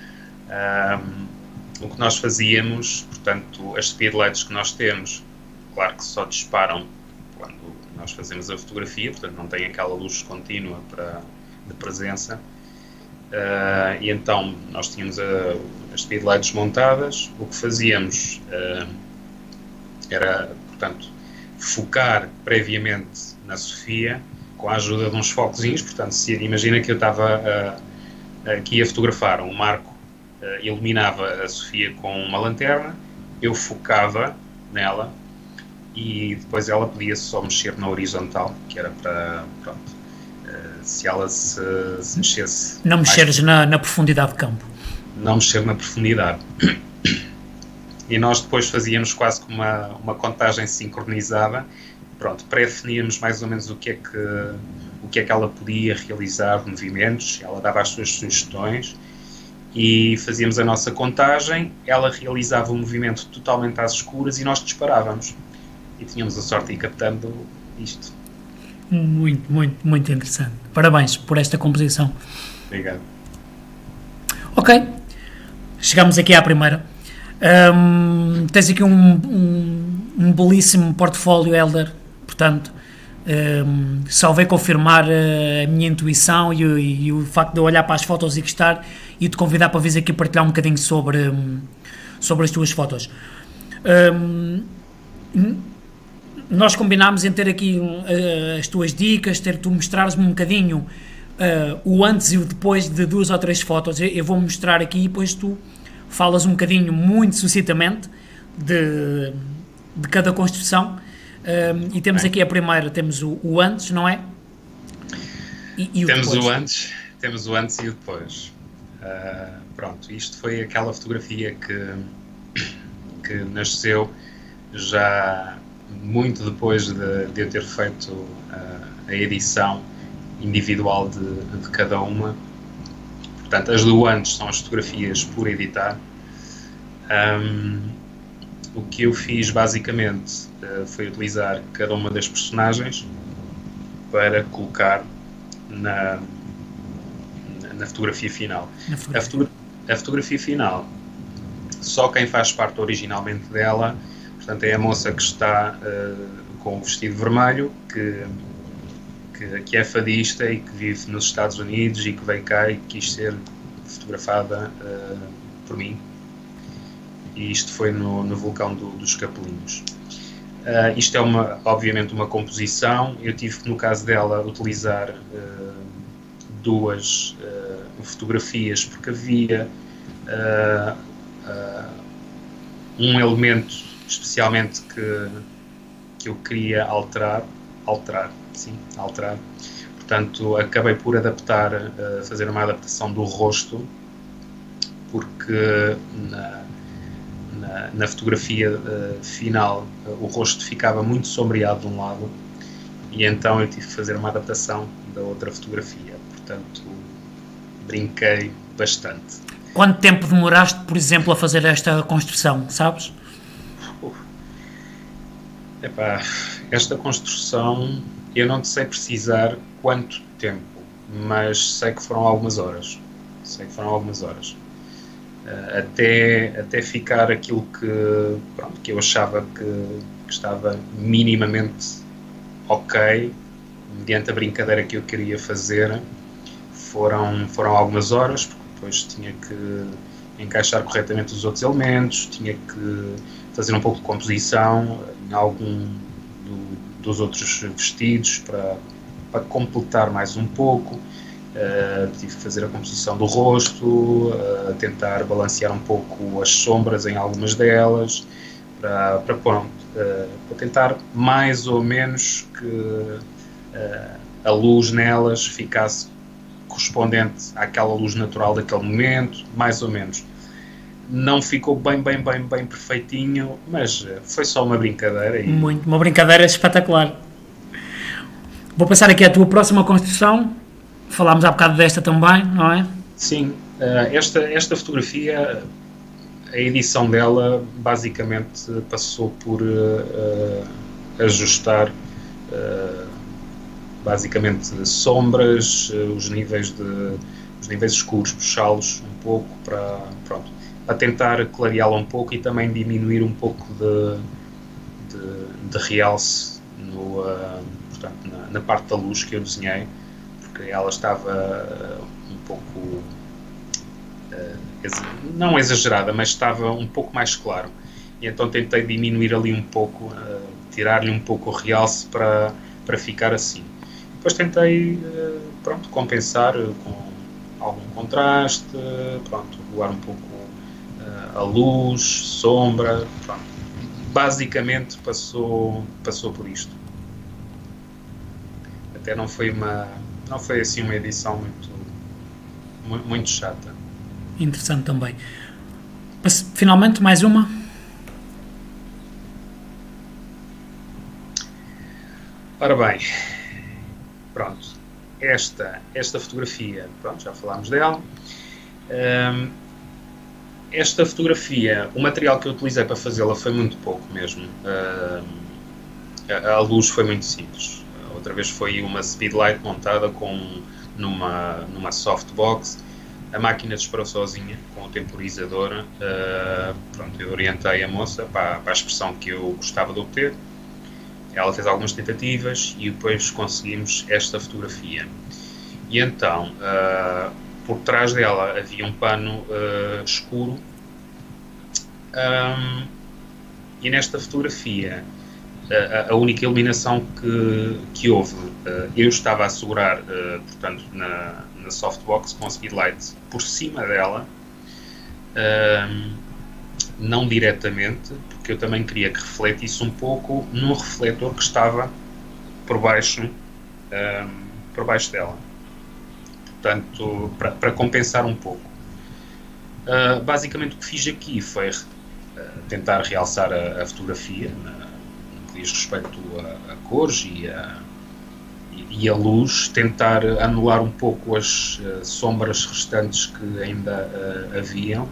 O que nós fazíamos, portanto, as speedlights que nós temos, claro que só disparam quando nós fazemos a fotografia, portanto não tem aquela luz contínua de presença. E então nós tínhamos as speedlights montadas. O que fazíamos era, portanto, focar previamente na Sofia com a ajuda de uns focozinhos. Portanto, imagina que eu estava aqui a fotografar, o Marco iluminava a Sofia com uma lanterna, eu focava nela e depois ela podia só mexer na horizontal, que era para, pronto, se ela se mexesse... Não mexeres na profundidade de campo. Não mexer na profundidade. E nós depois fazíamos quase como uma contagem sincronizada. Pronto, pré-definíamos mais ou menos o que é que ela podia realizar de movimentos, ela dava as suas sugestões e fazíamos a nossa contagem, ela realizava o movimento totalmente às escuras e nós disparávamos. E tínhamos a sorte de ir captando isto. Muito, muito, muito interessante. Parabéns por esta composição. Obrigado. Ok, chegamos aqui à primeira. Tens aqui um belíssimo portfólio, Hélder, portanto, só veio confirmar a minha intuição e o facto de eu olhar para as fotos e gostar e te convidar para vir aqui partilhar um bocadinho sobre as tuas fotos. Nós combinámos em ter aqui as tuas dicas, tu mostrares-me um bocadinho o antes e o depois de 2 ou 3 fotos. Eu vou mostrar aqui e depois tu falas um bocadinho, muito sucintamente, de cada construção. E temos aqui a primeira, temos o antes, não é? E o temos depois. Temos o antes e o depois. Pronto, isto foi aquela fotografia que nasceu já muito depois de eu ter feito a edição individual de cada uma. Portanto, as do antes são as fotografias por editar. O que eu fiz basicamente foi utilizar cada uma das personagens para colocar na fotografia final. A fotografia final, só quem faz parte originalmente dela, portanto, é a moça que está com o vestido vermelho, que é fadista e que vive nos Estados Unidos e que veio cá e quis ser fotografada por mim. E isto foi no vulcão dos Capelinhos. Isto é obviamente uma composição. Eu tive que, no caso dela, utilizar 2 fotografias porque havia um elemento especialmente que eu queria alterar. Portanto, acabei por fazer uma adaptação do rosto, porque na fotografia final o rosto ficava muito sombreado de um lado e então eu tive que fazer uma adaptação da outra fotografia. Portanto, brinquei bastante. Quanto tempo demoraste, por exemplo, a fazer esta construção, sabes? Epá, esta construção eu não te sei precisar quanto tempo, mas sei que foram algumas horas. Até ficar aquilo que eu achava que estava minimamente ok, mediante a brincadeira que eu queria fazer, foram algumas horas, porque depois tinha que encaixar corretamente os outros elementos, tinha que fazer um pouco de composição em algum dos outros vestidos para completar mais um pouco. Tive que fazer a composição do rosto, tentar balancear um pouco as sombras em algumas delas, para tentar mais ou menos que a luz nelas ficasse correspondente àquela luz natural daquele momento, mais ou menos. Não ficou bem perfeitinho, mas foi só uma brincadeira. Uma brincadeira espetacular. Vou passar aqui à tua próxima construção. Falámos há bocado desta também, não é? Sim, esta fotografia, a edição dela basicamente passou por ajustar basicamente sombras, os níveis escuros, puxá-los um pouco para tentar clareá-la um pouco e também diminuir um pouco de realce na parte da luz que eu desenhei, porque ela estava um pouco, não exagerada, mas estava um pouco mais claro. e então tentei diminuir ali um pouco, tirar-lhe um pouco o realce para ficar assim. Depois tentei, pronto, compensar com algum contraste, pronto, regular um pouco a luz, sombra, pronto. Basicamente passou por isto. Até não foi assim uma edição muito chata. Interessante também. Finalmente, mais uma. Ora bem, pronto, esta fotografia, pronto, já falámos dela. Esta fotografia, o material que eu utilizei para fazê-la foi muito pouco mesmo. A luz foi muito simples. Outra vez foi uma speedlight montada numa softbox. A máquina disparou sozinha, com o temporizador. Pronto, eu orientei a moça para a expressão que eu gostava de obter. Ela fez algumas tentativas e depois conseguimos esta fotografia. E então, por trás dela havia um pano escuro. E nesta fotografia, a única iluminação que houve, eu estava a segurar, portanto, na softbox com a speedlight por cima dela, não diretamente, porque eu também queria que refletisse um pouco no refletor que estava por baixo dela, portanto, para compensar um pouco. Basicamente o que fiz aqui foi tentar realçar a fotografia, no que diz respeito a cores e a luz, tentar anular um pouco as sombras restantes que ainda haviam,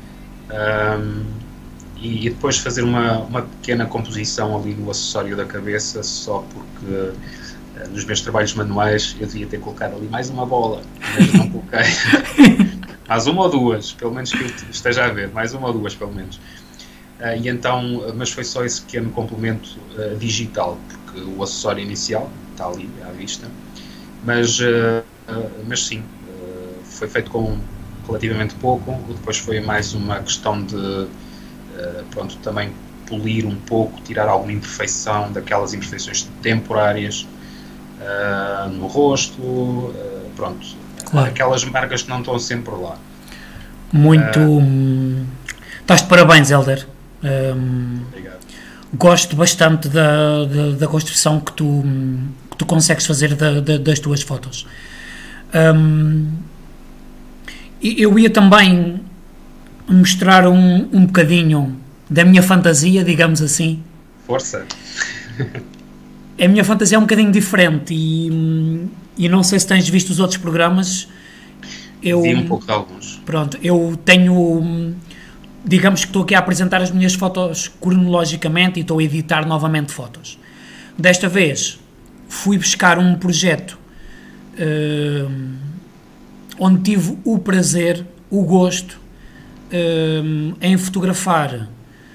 e depois fazer uma pequena composição ali no acessório da cabeça, só porque nos meus trabalhos manuais eu devia ter colocado ali mais uma bola, mas não coloquei. Mais uma ou duas, pelo menos que eu esteja a ver, mais uma ou duas pelo menos. E então, mas foi só esse pequeno complemento digital, porque o acessório inicial está ali à vista, mas sim, foi feito com relativamente pouco. Depois foi mais uma questão de pronto, também polir um pouco, tirar alguma imperfeição, daquelas imperfeições temporárias no rosto, pronto, claro. Aquelas marcas que não estão sempre lá. Muito. Estás de parabéns, Hélder. Obrigado. Gosto bastante da construção que tu consegues fazer das tuas fotos. Eu ia também mostrar um bocadinho da minha fantasia, digamos assim. Força! A minha fantasia é um bocadinho diferente e não sei se tens visto os outros programas. Vi um pouco de alguns. Pronto, eu tenho... Digamos que estou aqui a apresentar as minhas fotos cronologicamente e estou a editar novamente fotos. Desta vez fui buscar um projeto onde tive o prazer, o gosto em fotografar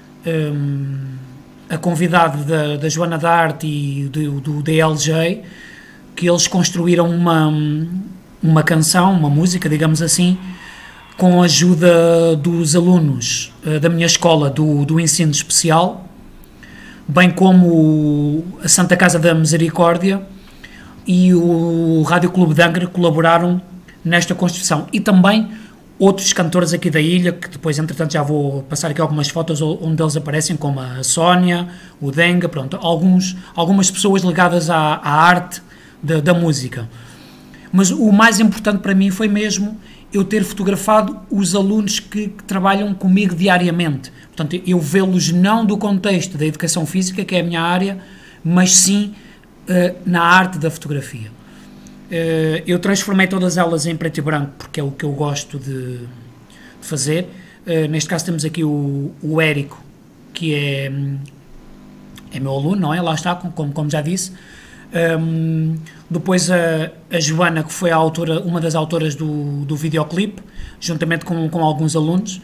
a convidada da Joana d'Arte e do DLJ, que eles construíram uma canção, uma música, digamos assim, com a ajuda dos alunos da minha escola do ensino especial, bem como a Santa Casa da Misericórdia e o Rádio Clube de Angra colaboraram nesta construção. E também outros cantores aqui da ilha, que depois, entretanto, já vou passar aqui algumas fotos onde eles aparecem, como a Sónia, o Denga, pronto, algumas pessoas ligadas à arte da música. Mas o mais importante para mim foi mesmo eu ter fotografado os alunos que trabalham comigo diariamente. Portanto, eu vê-los não do contexto da educação física, que é a minha área, mas sim na arte da fotografia. Eu transformei todas elas em preto e branco, porque é o que eu gosto de fazer. Neste caso temos aqui o Érico, que é meu aluno, não é? Lá está, como já disse. Depois a Joana, que foi uma das autoras do videoclipe, juntamente com alguns alunos.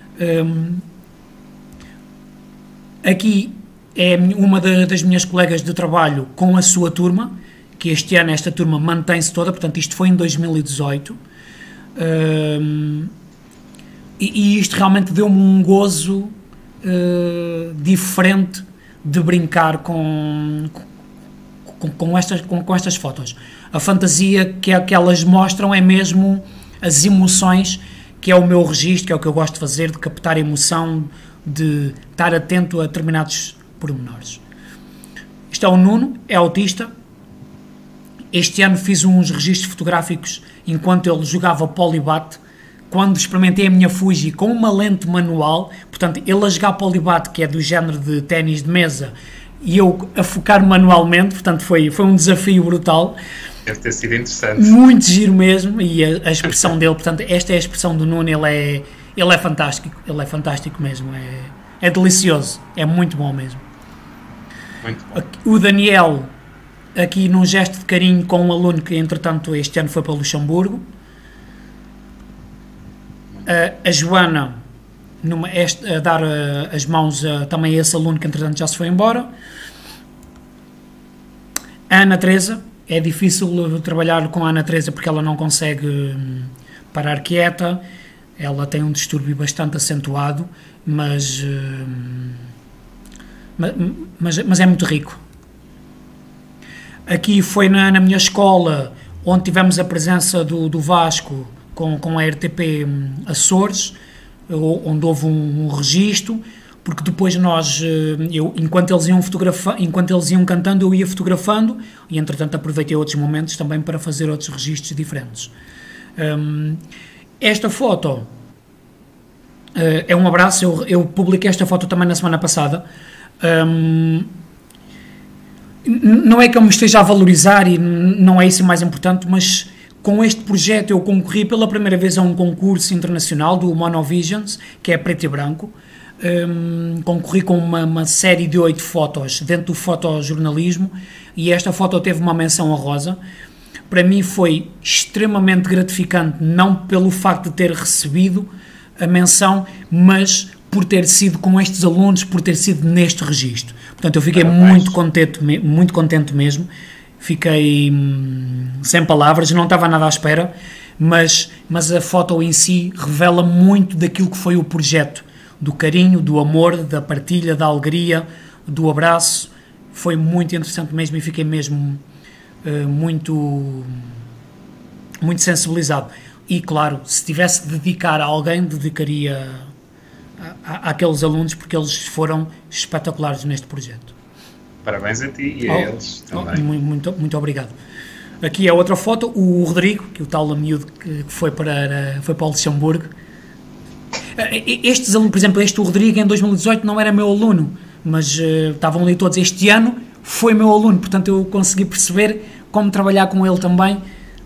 Aqui é uma das minhas colegas de trabalho com a sua turma, que este ano esta turma mantém-se toda, portanto isto foi em 2018, e isto realmente deu-me um gozo diferente de brincar com estas fotos. A fantasia que elas mostram é mesmo as emoções, que é o meu registro, que é o que eu gosto de fazer, de captar emoção, de estar atento a determinados pormenores. Isto é o Nuno, é autista. Este ano fiz uns registros fotográficos enquanto ele jogava polibate, quando experimentei a minha Fuji com uma lente manual, portanto, ele a jogar polibate, que é do género de ténis de mesa, e eu a focar manualmente, portanto, foi um desafio brutal. Deve ter sido interessante. Muito giro mesmo, e a expressão dele, portanto, esta é a expressão do Nuno, ele é fantástico mesmo, é delicioso, é muito bom mesmo. Muito bom. O Daniel, aqui num gesto de carinho com um aluno que, entretanto, este ano foi para Luxemburgo. A Joana, a dar as mãos também a esse aluno que, entretanto, já se foi embora. A Ana Teresa, é difícil trabalhar com a Ana Teresa porque ela não consegue parar quieta, ela tem um distúrbio bastante acentuado, mas é muito rico. Aqui foi na minha escola onde tivemos a presença do Vasco com a RTP Açores, onde houve um registro, porque depois enquanto eles iam cantando, eu ia fotografando, e entretanto aproveitei outros momentos também para fazer outros registros diferentes. Esta foto é um abraço, eu publiquei esta foto também na semana passada. Não é que eu me esteja a valorizar, e não é isso o mais importante, mas com este projeto eu concorri pela primeira vez a um concurso internacional do Monovisions, que é preto e branco. Concorri com uma série de 8 fotos dentro do fotojornalismo, e esta foto teve uma menção honrosa. Para mim foi extremamente gratificante, não pelo facto de ter recebido a menção, mas por ter sido com estes alunos, por ter sido neste registro. Portanto, eu fiquei muito contente mesmo. Fiquei sem palavras, não estava nada à espera, mas a foto em si revela muito daquilo que foi o projeto, do carinho, do amor, da partilha, da alegria, do abraço. Foi muito interessante mesmo, e fiquei mesmo muito sensibilizado. E claro, se tivesse de dedicar a alguém, dedicaria àqueles alunos, porque eles foram espetaculares neste projeto. Parabéns a ti e a eles também. Muito obrigado. Aqui é outra foto, o Rodrigo, que é o tal miúdo que foi para o Luxemburgo. Estes alunos, por exemplo, o Rodrigo em 2018 não era meu aluno, mas estavam ali todos. Este ano foi meu aluno, portanto eu consegui perceber como trabalhar com ele também.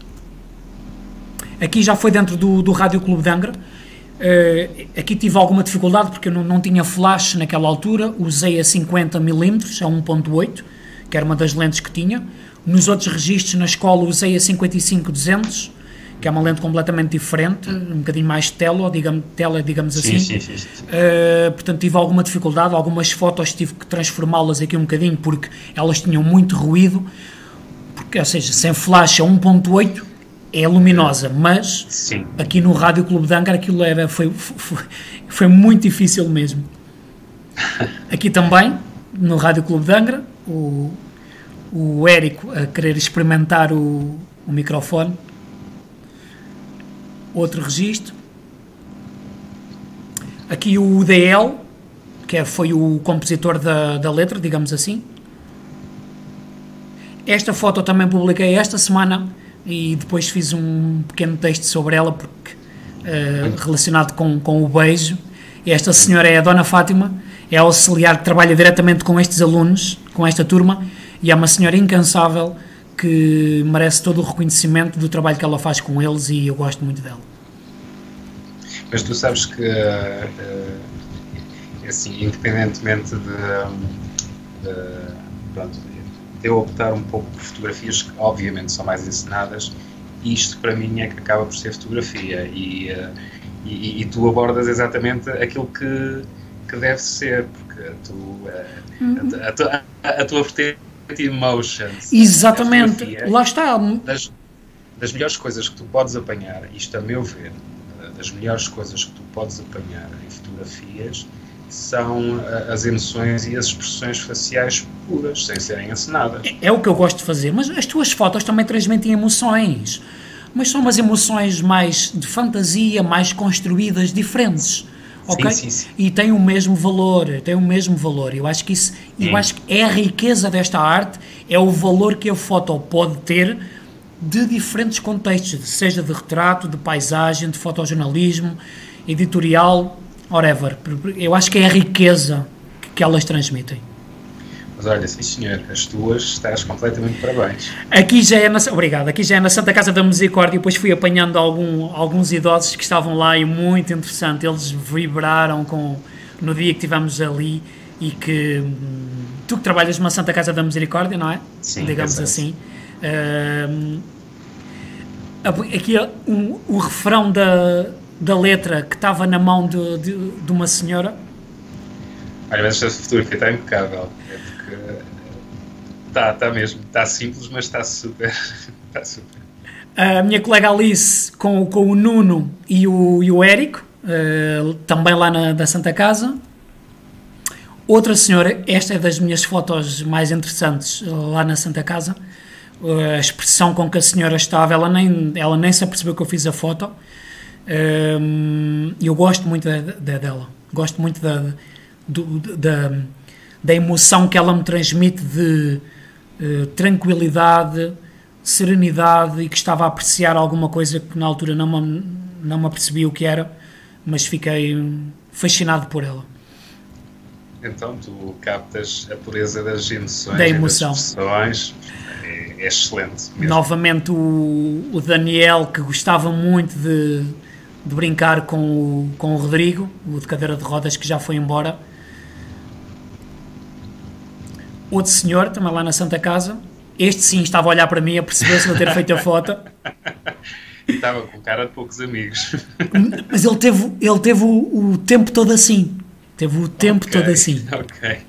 Aqui já foi dentro do Rádio Clube de Angra. Aqui tive alguma dificuldade porque eu não tinha flash naquela altura, usei a 50mm, a 1.8, que era uma das lentes que tinha. Nos outros registros na escola usei a 55-200, que é uma lente completamente diferente, um bocadinho mais tela, digamos assim. Sim. Portanto, tive alguma dificuldade, algumas fotos tive que transformá-las aqui um bocadinho porque elas tinham muito ruído, ou seja, sem flash a 1.8 é luminosa, mas sim, aqui no Rádio Clube de Angra aquilo foi muito difícil mesmo. Aqui também, no Rádio Clube de Angra, o Érico a querer experimentar o microfone. Outro registro. Aqui o DL, que foi o compositor da letra, digamos assim. Esta foto também publiquei esta semana e depois fiz um pequeno texto sobre ela, porque relacionado com o beijo. Esta senhora é a Dona Fátima, é auxiliar que trabalha diretamente com estes alunos, com esta turma, e é uma senhora incansável que merece todo o reconhecimento do trabalho que ela faz com eles, e eu gosto muito dela. Mas tu sabes que, assim, independentemente de eu optar um pouco por fotografias que obviamente são mais encenadas, isto para mim é que acaba por ser fotografia, e tu abordas exatamente aquilo que deve ser, porque a tua vertente emotions. Exatamente, lá está. Das melhores coisas que tu podes apanhar, isto a meu ver, das melhores coisas que tu podes apanhar em fotografias são as emoções e as expressões faciais puras, sem serem encenadas. É o que eu gosto de fazer, mas as tuas fotos também transmitem emoções, mas são umas emoções mais de fantasia, mais construídas, diferentes, ok? Sim. E têm o mesmo valor, eu acho que isso, eu acho que é a riqueza desta arte, é o valor que a foto pode ter de diferentes contextos, seja de retrato, de paisagem, de fotojornalismo, editorial, whatever. Eu acho que é a riqueza que elas transmitem. Mas olha, sim senhor, as tuas estás completamente de parabéns. Obrigado, aqui já é na Santa Casa da Misericórdia, e depois fui apanhando alguns idosos que estavam lá, e muito interessante, eles vibraram no dia que estivemos ali, e que tu que trabalhas numa Santa Casa da Misericórdia, não é? Sim, digamos assim. Aqui o refrão da letra que estava na mão de uma senhora. Olha, mas esta fotografia está impecável. É porque está mesmo, está simples, mas está super. Está super. A minha colega Alice com o Nuno e o Érico, também lá da Santa Casa. Outra senhora, esta é das minhas fotos mais interessantes lá na Santa Casa. A expressão com que a senhora estava, ela nem se apercebeu que eu fiz a foto. Eu gosto muito dela, gosto muito da emoção que ela me transmite, de tranquilidade, serenidade, e que estava a apreciar alguma coisa que na altura não me apercebi o que era, mas fiquei fascinado por ela. Então tu captas a pureza das emoções, Da emoção. das expressões. É excelente mesmo. Novamente o Daniel, que gostava muito de brincar com o Rodrigo, o de cadeira de rodas, que já foi embora. Outro senhor, também lá na Santa Casa. Este sim estava a olhar para mim, a perceber-se de eu ter feito a foto. Estava com cara de poucos amigos. Mas ele teve o tempo todo assim. Teve o tempo todo assim. Ok.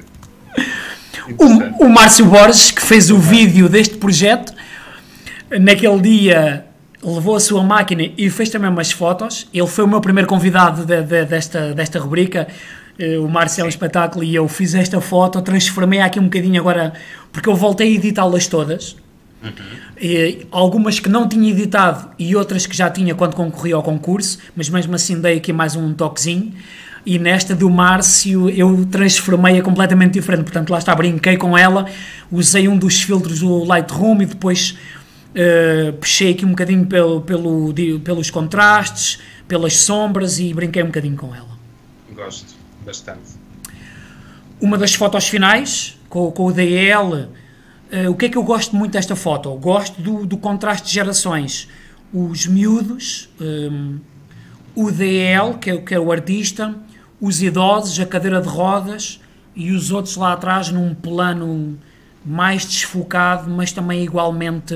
O Márcio Borges, que fez o vídeo deste projeto, naquele dia levou a sua máquina e fez também umas fotos. Ele foi o meu primeiro convidado desta rubrica. O Márcio é um espetáculo, e eu fiz esta foto, transformei aqui um bocadinho agora, porque eu voltei a editá-las todas. E algumas que não tinha editado e outras que já tinha quando concorri ao concurso, mas mesmo assim dei aqui mais um toquezinho. E nesta do Márcio eu transformei-a completamente diferente, portanto lá está, brinquei com ela, usei um dos filtros do Lightroom e depois puxei aqui um bocadinho pelos contrastes, pelas sombras, e brinquei um bocadinho com ela. Gosto bastante. Uma das fotos finais, com o DL, o que é que eu gosto muito desta foto? Eu gosto do contraste de gerações. Os miúdos, o DL, que é o artista, os idosos, a cadeira de rodas, e os outros lá atrás num plano mais desfocado, mas também igualmente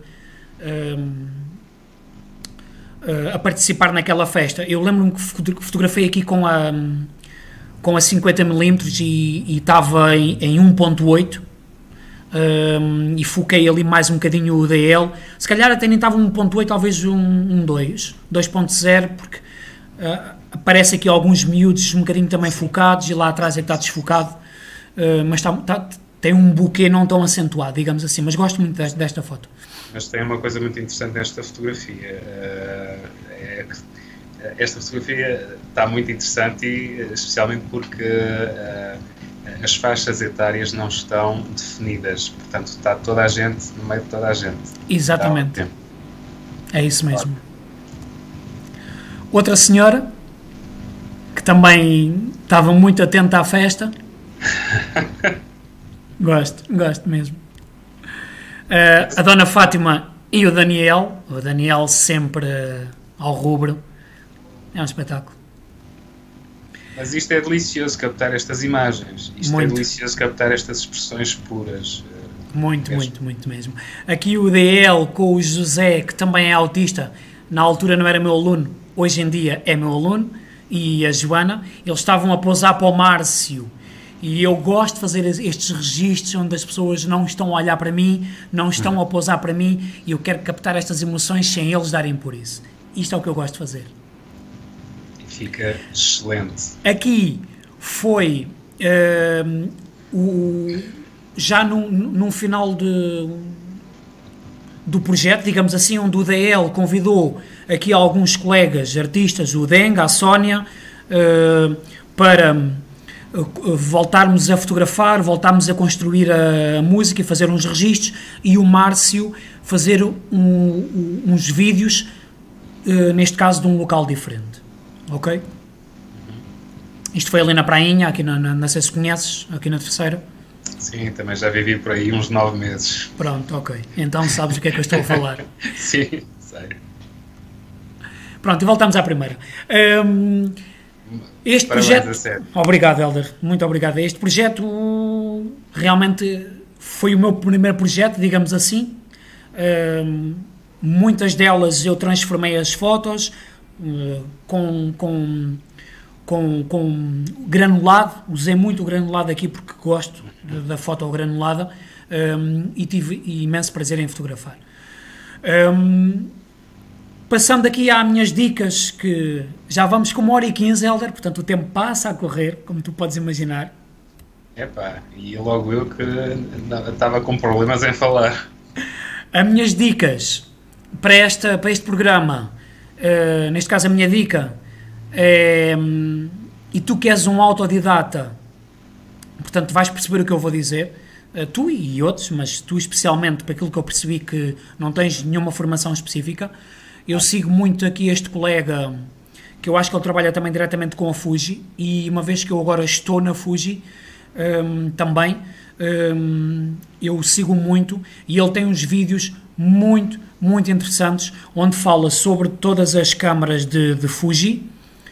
a participar naquela festa. Eu lembro-me que fotografei aqui com a 50mm e estava em 1.8, e foquei ali mais um bocadinho o DL. Se calhar até nem estava 1.8, talvez 2.0, porque aparece aqui alguns miúdos um bocadinho também focados, e lá atrás é que está desfocado, mas tem um buquê não tão acentuado, digamos assim, mas gosto muito desta foto. Mas tem uma coisa muito interessante nesta fotografia, esta fotografia está muito interessante, e especialmente porque as faixas etárias não estão definidas, portanto está toda a gente no meio de toda a gente. Exatamente, é isso mesmo. Outra senhora que também estava muito atenta à festa. Gosto mesmo. A Dona Fátima e o Daniel sempre ao rubro. É um espetáculo. Mas isto é delicioso, captar estas imagens. É delicioso captar estas expressões puras. Muito mesmo. Aqui o DL com o José, que também é autista. Na altura não era meu aluno, hoje em dia é meu aluno, e a Joana. Eles estavam a pousar para o Márcio, e eu gosto de fazer estes registros onde as pessoas não estão a olhar para mim, não estão a pousar para mim, e eu quero captar estas emoções sem eles darem por isso. Isto é o que eu gosto de fazer. Fica excelente. Aqui foi já num final do projeto, digamos assim, onde o DL convidou aqui alguns colegas artistas, o Denga, a Sónia, para voltarmos a fotografar, voltarmos a construir a música e fazer uns registros, e o Márcio fazer uns vídeos, neste caso de um local diferente. Ok? Isto foi ali na prainha, aqui não sei se conheces, aqui na Terceira. Sim, também já vivi por aí uns 9 meses. Pronto, ok. Então sabes o que é que eu estou a falar. Sim, sei. Pronto, e voltamos à primeira. Este projeto... Obrigado, Hélder. Muito obrigado. Este projeto realmente foi o meu primeiro projeto, digamos assim. Muitas delas eu transformei as fotos com granulado. Usei muito o granulado aqui porque gosto da foto granulada, e tive imenso prazer em fotografar. Passando aqui às minhas dicas, que já vamos com 1h15, Hélder, portanto o tempo passa a correr, como tu podes imaginar. Epá, e logo eu que estava com problemas em falar. As minhas dicas para este programa, neste caso a minha dica é, e tu que és um autodidata, portanto vais perceber o que eu vou dizer, tu e outros, mas tu especialmente, para aquilo que eu percebi que não tens nenhuma formação específica. Eu sigo muito aqui este colega, que eu acho que ele trabalha também diretamente com a Fuji, e uma vez que eu agora estou na Fuji, também, eu sigo muito, e ele tem uns vídeos muito, muito interessantes, onde fala sobre todas as câmaras de Fuji,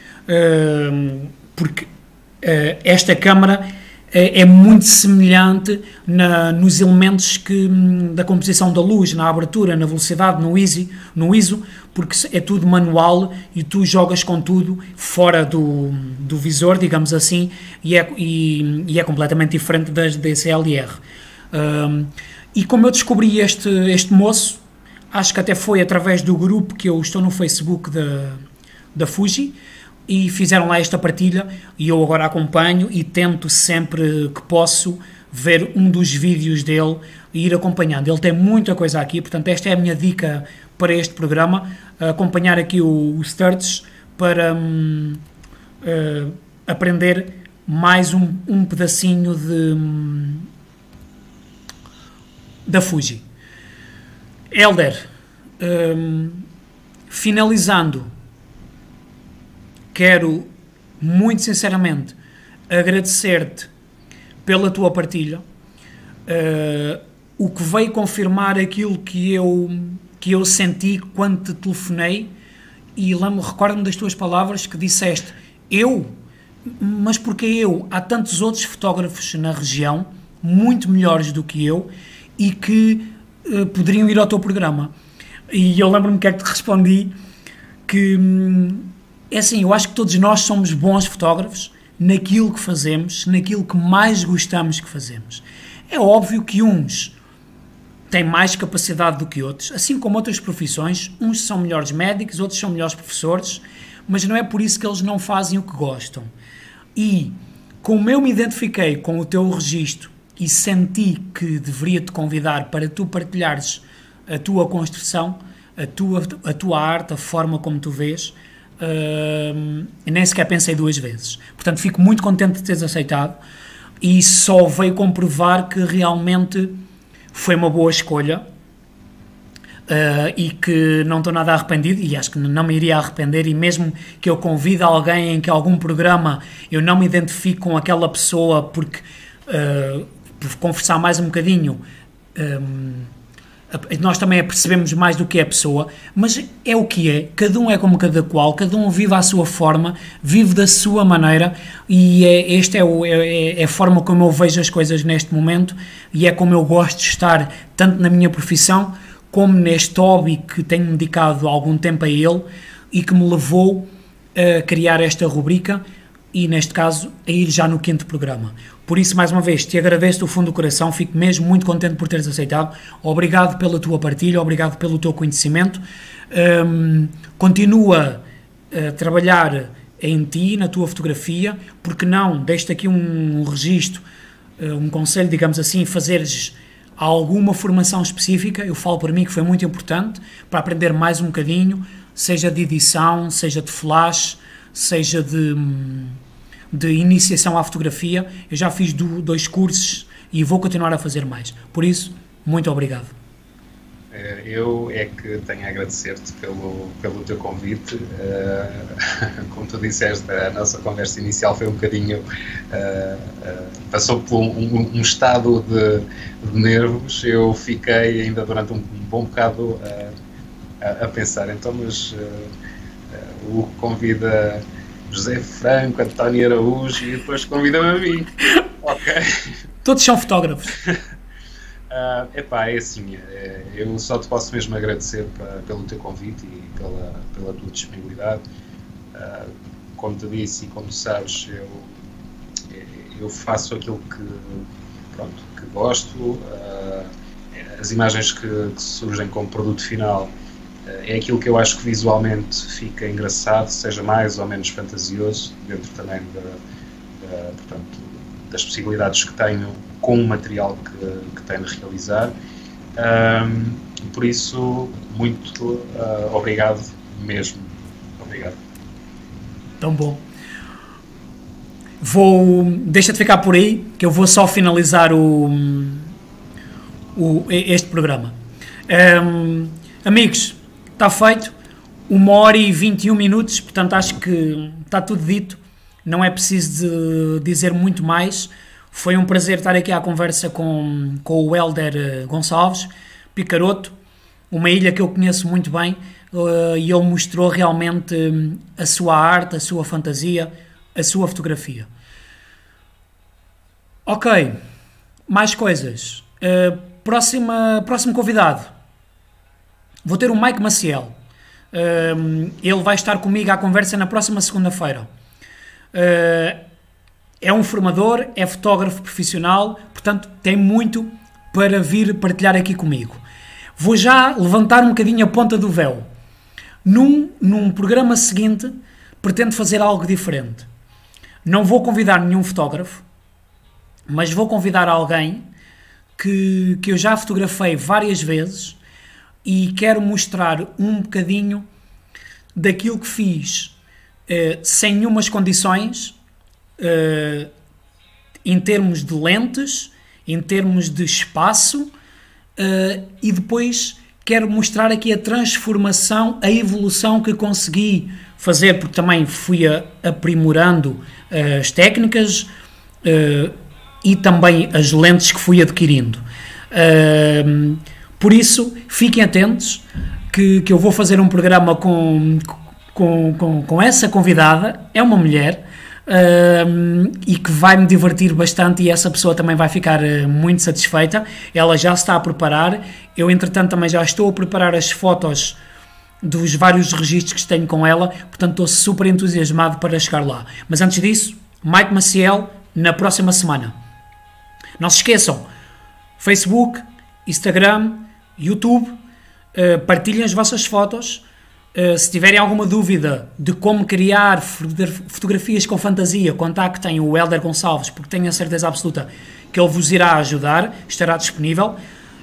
porque esta câmara é muito semelhante nos elementos da composição da luz, na abertura, na velocidade, no ISO, porque é tudo manual e tu jogas com tudo fora do visor, digamos assim, e é completamente diferente das DSLR. E como eu descobri este moço, acho que até foi através do grupo que eu estou no Facebook da Fuji, e fizeram lá esta partilha, e eu agora acompanho e tento sempre que posso ver um dos vídeos dele e ir acompanhando. Ele tem muita coisa aqui, portanto esta é a minha dica para este programa, acompanhar aqui o Sturges para aprender mais um pedacinho da Fuji. Hélder, finalizando, quero muito sinceramente agradecer-te pela tua partilha, o que veio confirmar aquilo que eu senti quando te telefonei, e recordo-me das tuas palavras que disseste, mas porque eu? Há tantos outros fotógrafos na região, muito melhores do que eu, e que poderiam ir ao teu programa. E eu lembro-me que é que te respondi que... É assim, eu acho que todos nós somos bons fotógrafos naquilo que fazemos, naquilo que mais gostamos que fazemos. É óbvio que uns têm mais capacidade do que outros, assim como outras profissões, uns são melhores médicos, outros são melhores professores, mas não é por isso que eles não fazem o que gostam. E como eu me identifiquei com o teu registro e senti que deveria te convidar para tu partilhares a tua construção, a tua arte, a forma como tu vês, nem sequer pensei duas vezes. Portanto, fico muito contente de teres aceitado, e só veio comprovar que realmente foi uma boa escolha, e que não estou nada arrependido, e acho que não me iria arrepender, e mesmo que eu convide alguém em que algum programa eu não me identifico com aquela pessoa porque por conversar mais um bocadinho, nós também percebemos mais do que é a pessoa, mas é o que é, cada um é como cada qual, cada um vive à sua forma, vive da sua maneira, e esta é a forma como eu vejo as coisas neste momento, e é como eu gosto de estar, tanto na minha profissão, como neste hobby que tenho dedicado algum tempo a ele, e que me levou a criar esta rubrica, e neste caso, a ir já no 5º programa. Por isso, mais uma vez, te agradeço do fundo do coração, fico mesmo muito contente por teres aceitado. Obrigado pela tua partilha, obrigado pelo teu conhecimento. Continua a trabalhar em ti, na tua fotografia, porque não, deixo-te aqui um registro, um conselho, digamos assim, fazeres alguma formação específica. Eu falo por mim que foi muito importante para aprender mais um bocadinho, seja de edição, seja de flash, seja de iniciação à fotografia. Eu já fiz 2 cursos e vou continuar a fazer mais. Por isso, muito obrigado. Eu é que tenho a agradecer-te pelo teu convite. Como tu disseste, a nossa conversa inicial foi um bocadinho... passou por um estado de nervos. Eu fiquei ainda durante um bom bocado a pensar, então, mas o convida José Franco, António Araújo e depois convida-me a mim. Ok. Todos são fotógrafos. É assim, eu só te posso mesmo agradecer pelo teu convite e pela tua disponibilidade. Como te disse e como sabes, eu faço aquilo que gosto. As imagens que surgem como produto final é aquilo que eu acho que visualmente fica engraçado, seja mais ou menos fantasioso, dentro também portanto, das possibilidades que tenho com o material que tenho de realizar. Por isso, muito obrigado mesmo. Obrigado. Tão bom. Deixa-te ficar por aí, que eu vou só finalizar este programa. Amigos, está feito. 1h21, portanto acho que está tudo dito. Não é preciso de dizer muito mais. Foi um prazer estar aqui à conversa com o Hélder Gonçalves, Picaroto, uma ilha que eu conheço muito bem, e ele mostrou realmente a sua arte, a sua fantasia, a sua fotografia. Ok, mais coisas. Próximo convidado. Vou ter o Mike Maciel. Ele vai estar comigo à conversa na próxima segunda-feira. É um formador, é fotógrafo profissional, portanto tem muito para vir partilhar aqui comigo. Vou já levantar um bocadinho a ponta do véu. Num programa seguinte, pretendo fazer algo diferente. Não vou convidar nenhum fotógrafo, mas vou convidar alguém que eu já fotografei várias vezes e quero mostrar um bocadinho daquilo que fiz sem nenhumas condições, em termos de lentes, em termos de espaço, e depois quero mostrar aqui a transformação, a evolução que consegui fazer, porque também fui aprimorando as técnicas e também as lentes que fui adquirindo. Por isso, fiquem atentos que eu vou fazer um programa com essa convidada. É uma mulher, e que vai me divertir bastante, e essa pessoa também vai ficar muito satisfeita. Ela já se está a preparar. Eu, entretanto, também já estou a preparar as fotos dos vários registros que tenho com ela, portanto estou super entusiasmado para chegar lá. Mas antes disso, Mike Maciel na próxima semana. Não se esqueçam, Facebook, Instagram, YouTube, partilhem as vossas fotos. Se tiverem alguma dúvida de como criar fotografias com fantasia, contactem o Hélder Gonçalves, porque tenho a certeza absoluta que ele vos irá ajudar, estará disponível.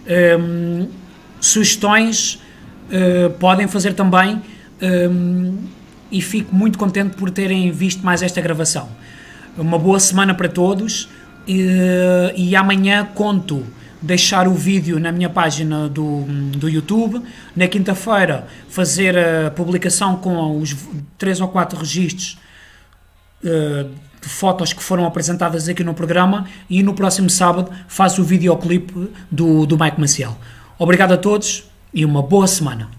Sugestões podem fazer também, e fico muito contente por terem visto mais esta gravação. Uma boa semana para todos, e amanhã conto deixar o vídeo na minha página do YouTube. Na quinta-feira fazer a publicação com os 3 ou 4 registros de fotos que foram apresentadas aqui no programa, e no próximo sábado faço o videoclipe do Mike Maciel. Obrigado a todos e uma boa semana.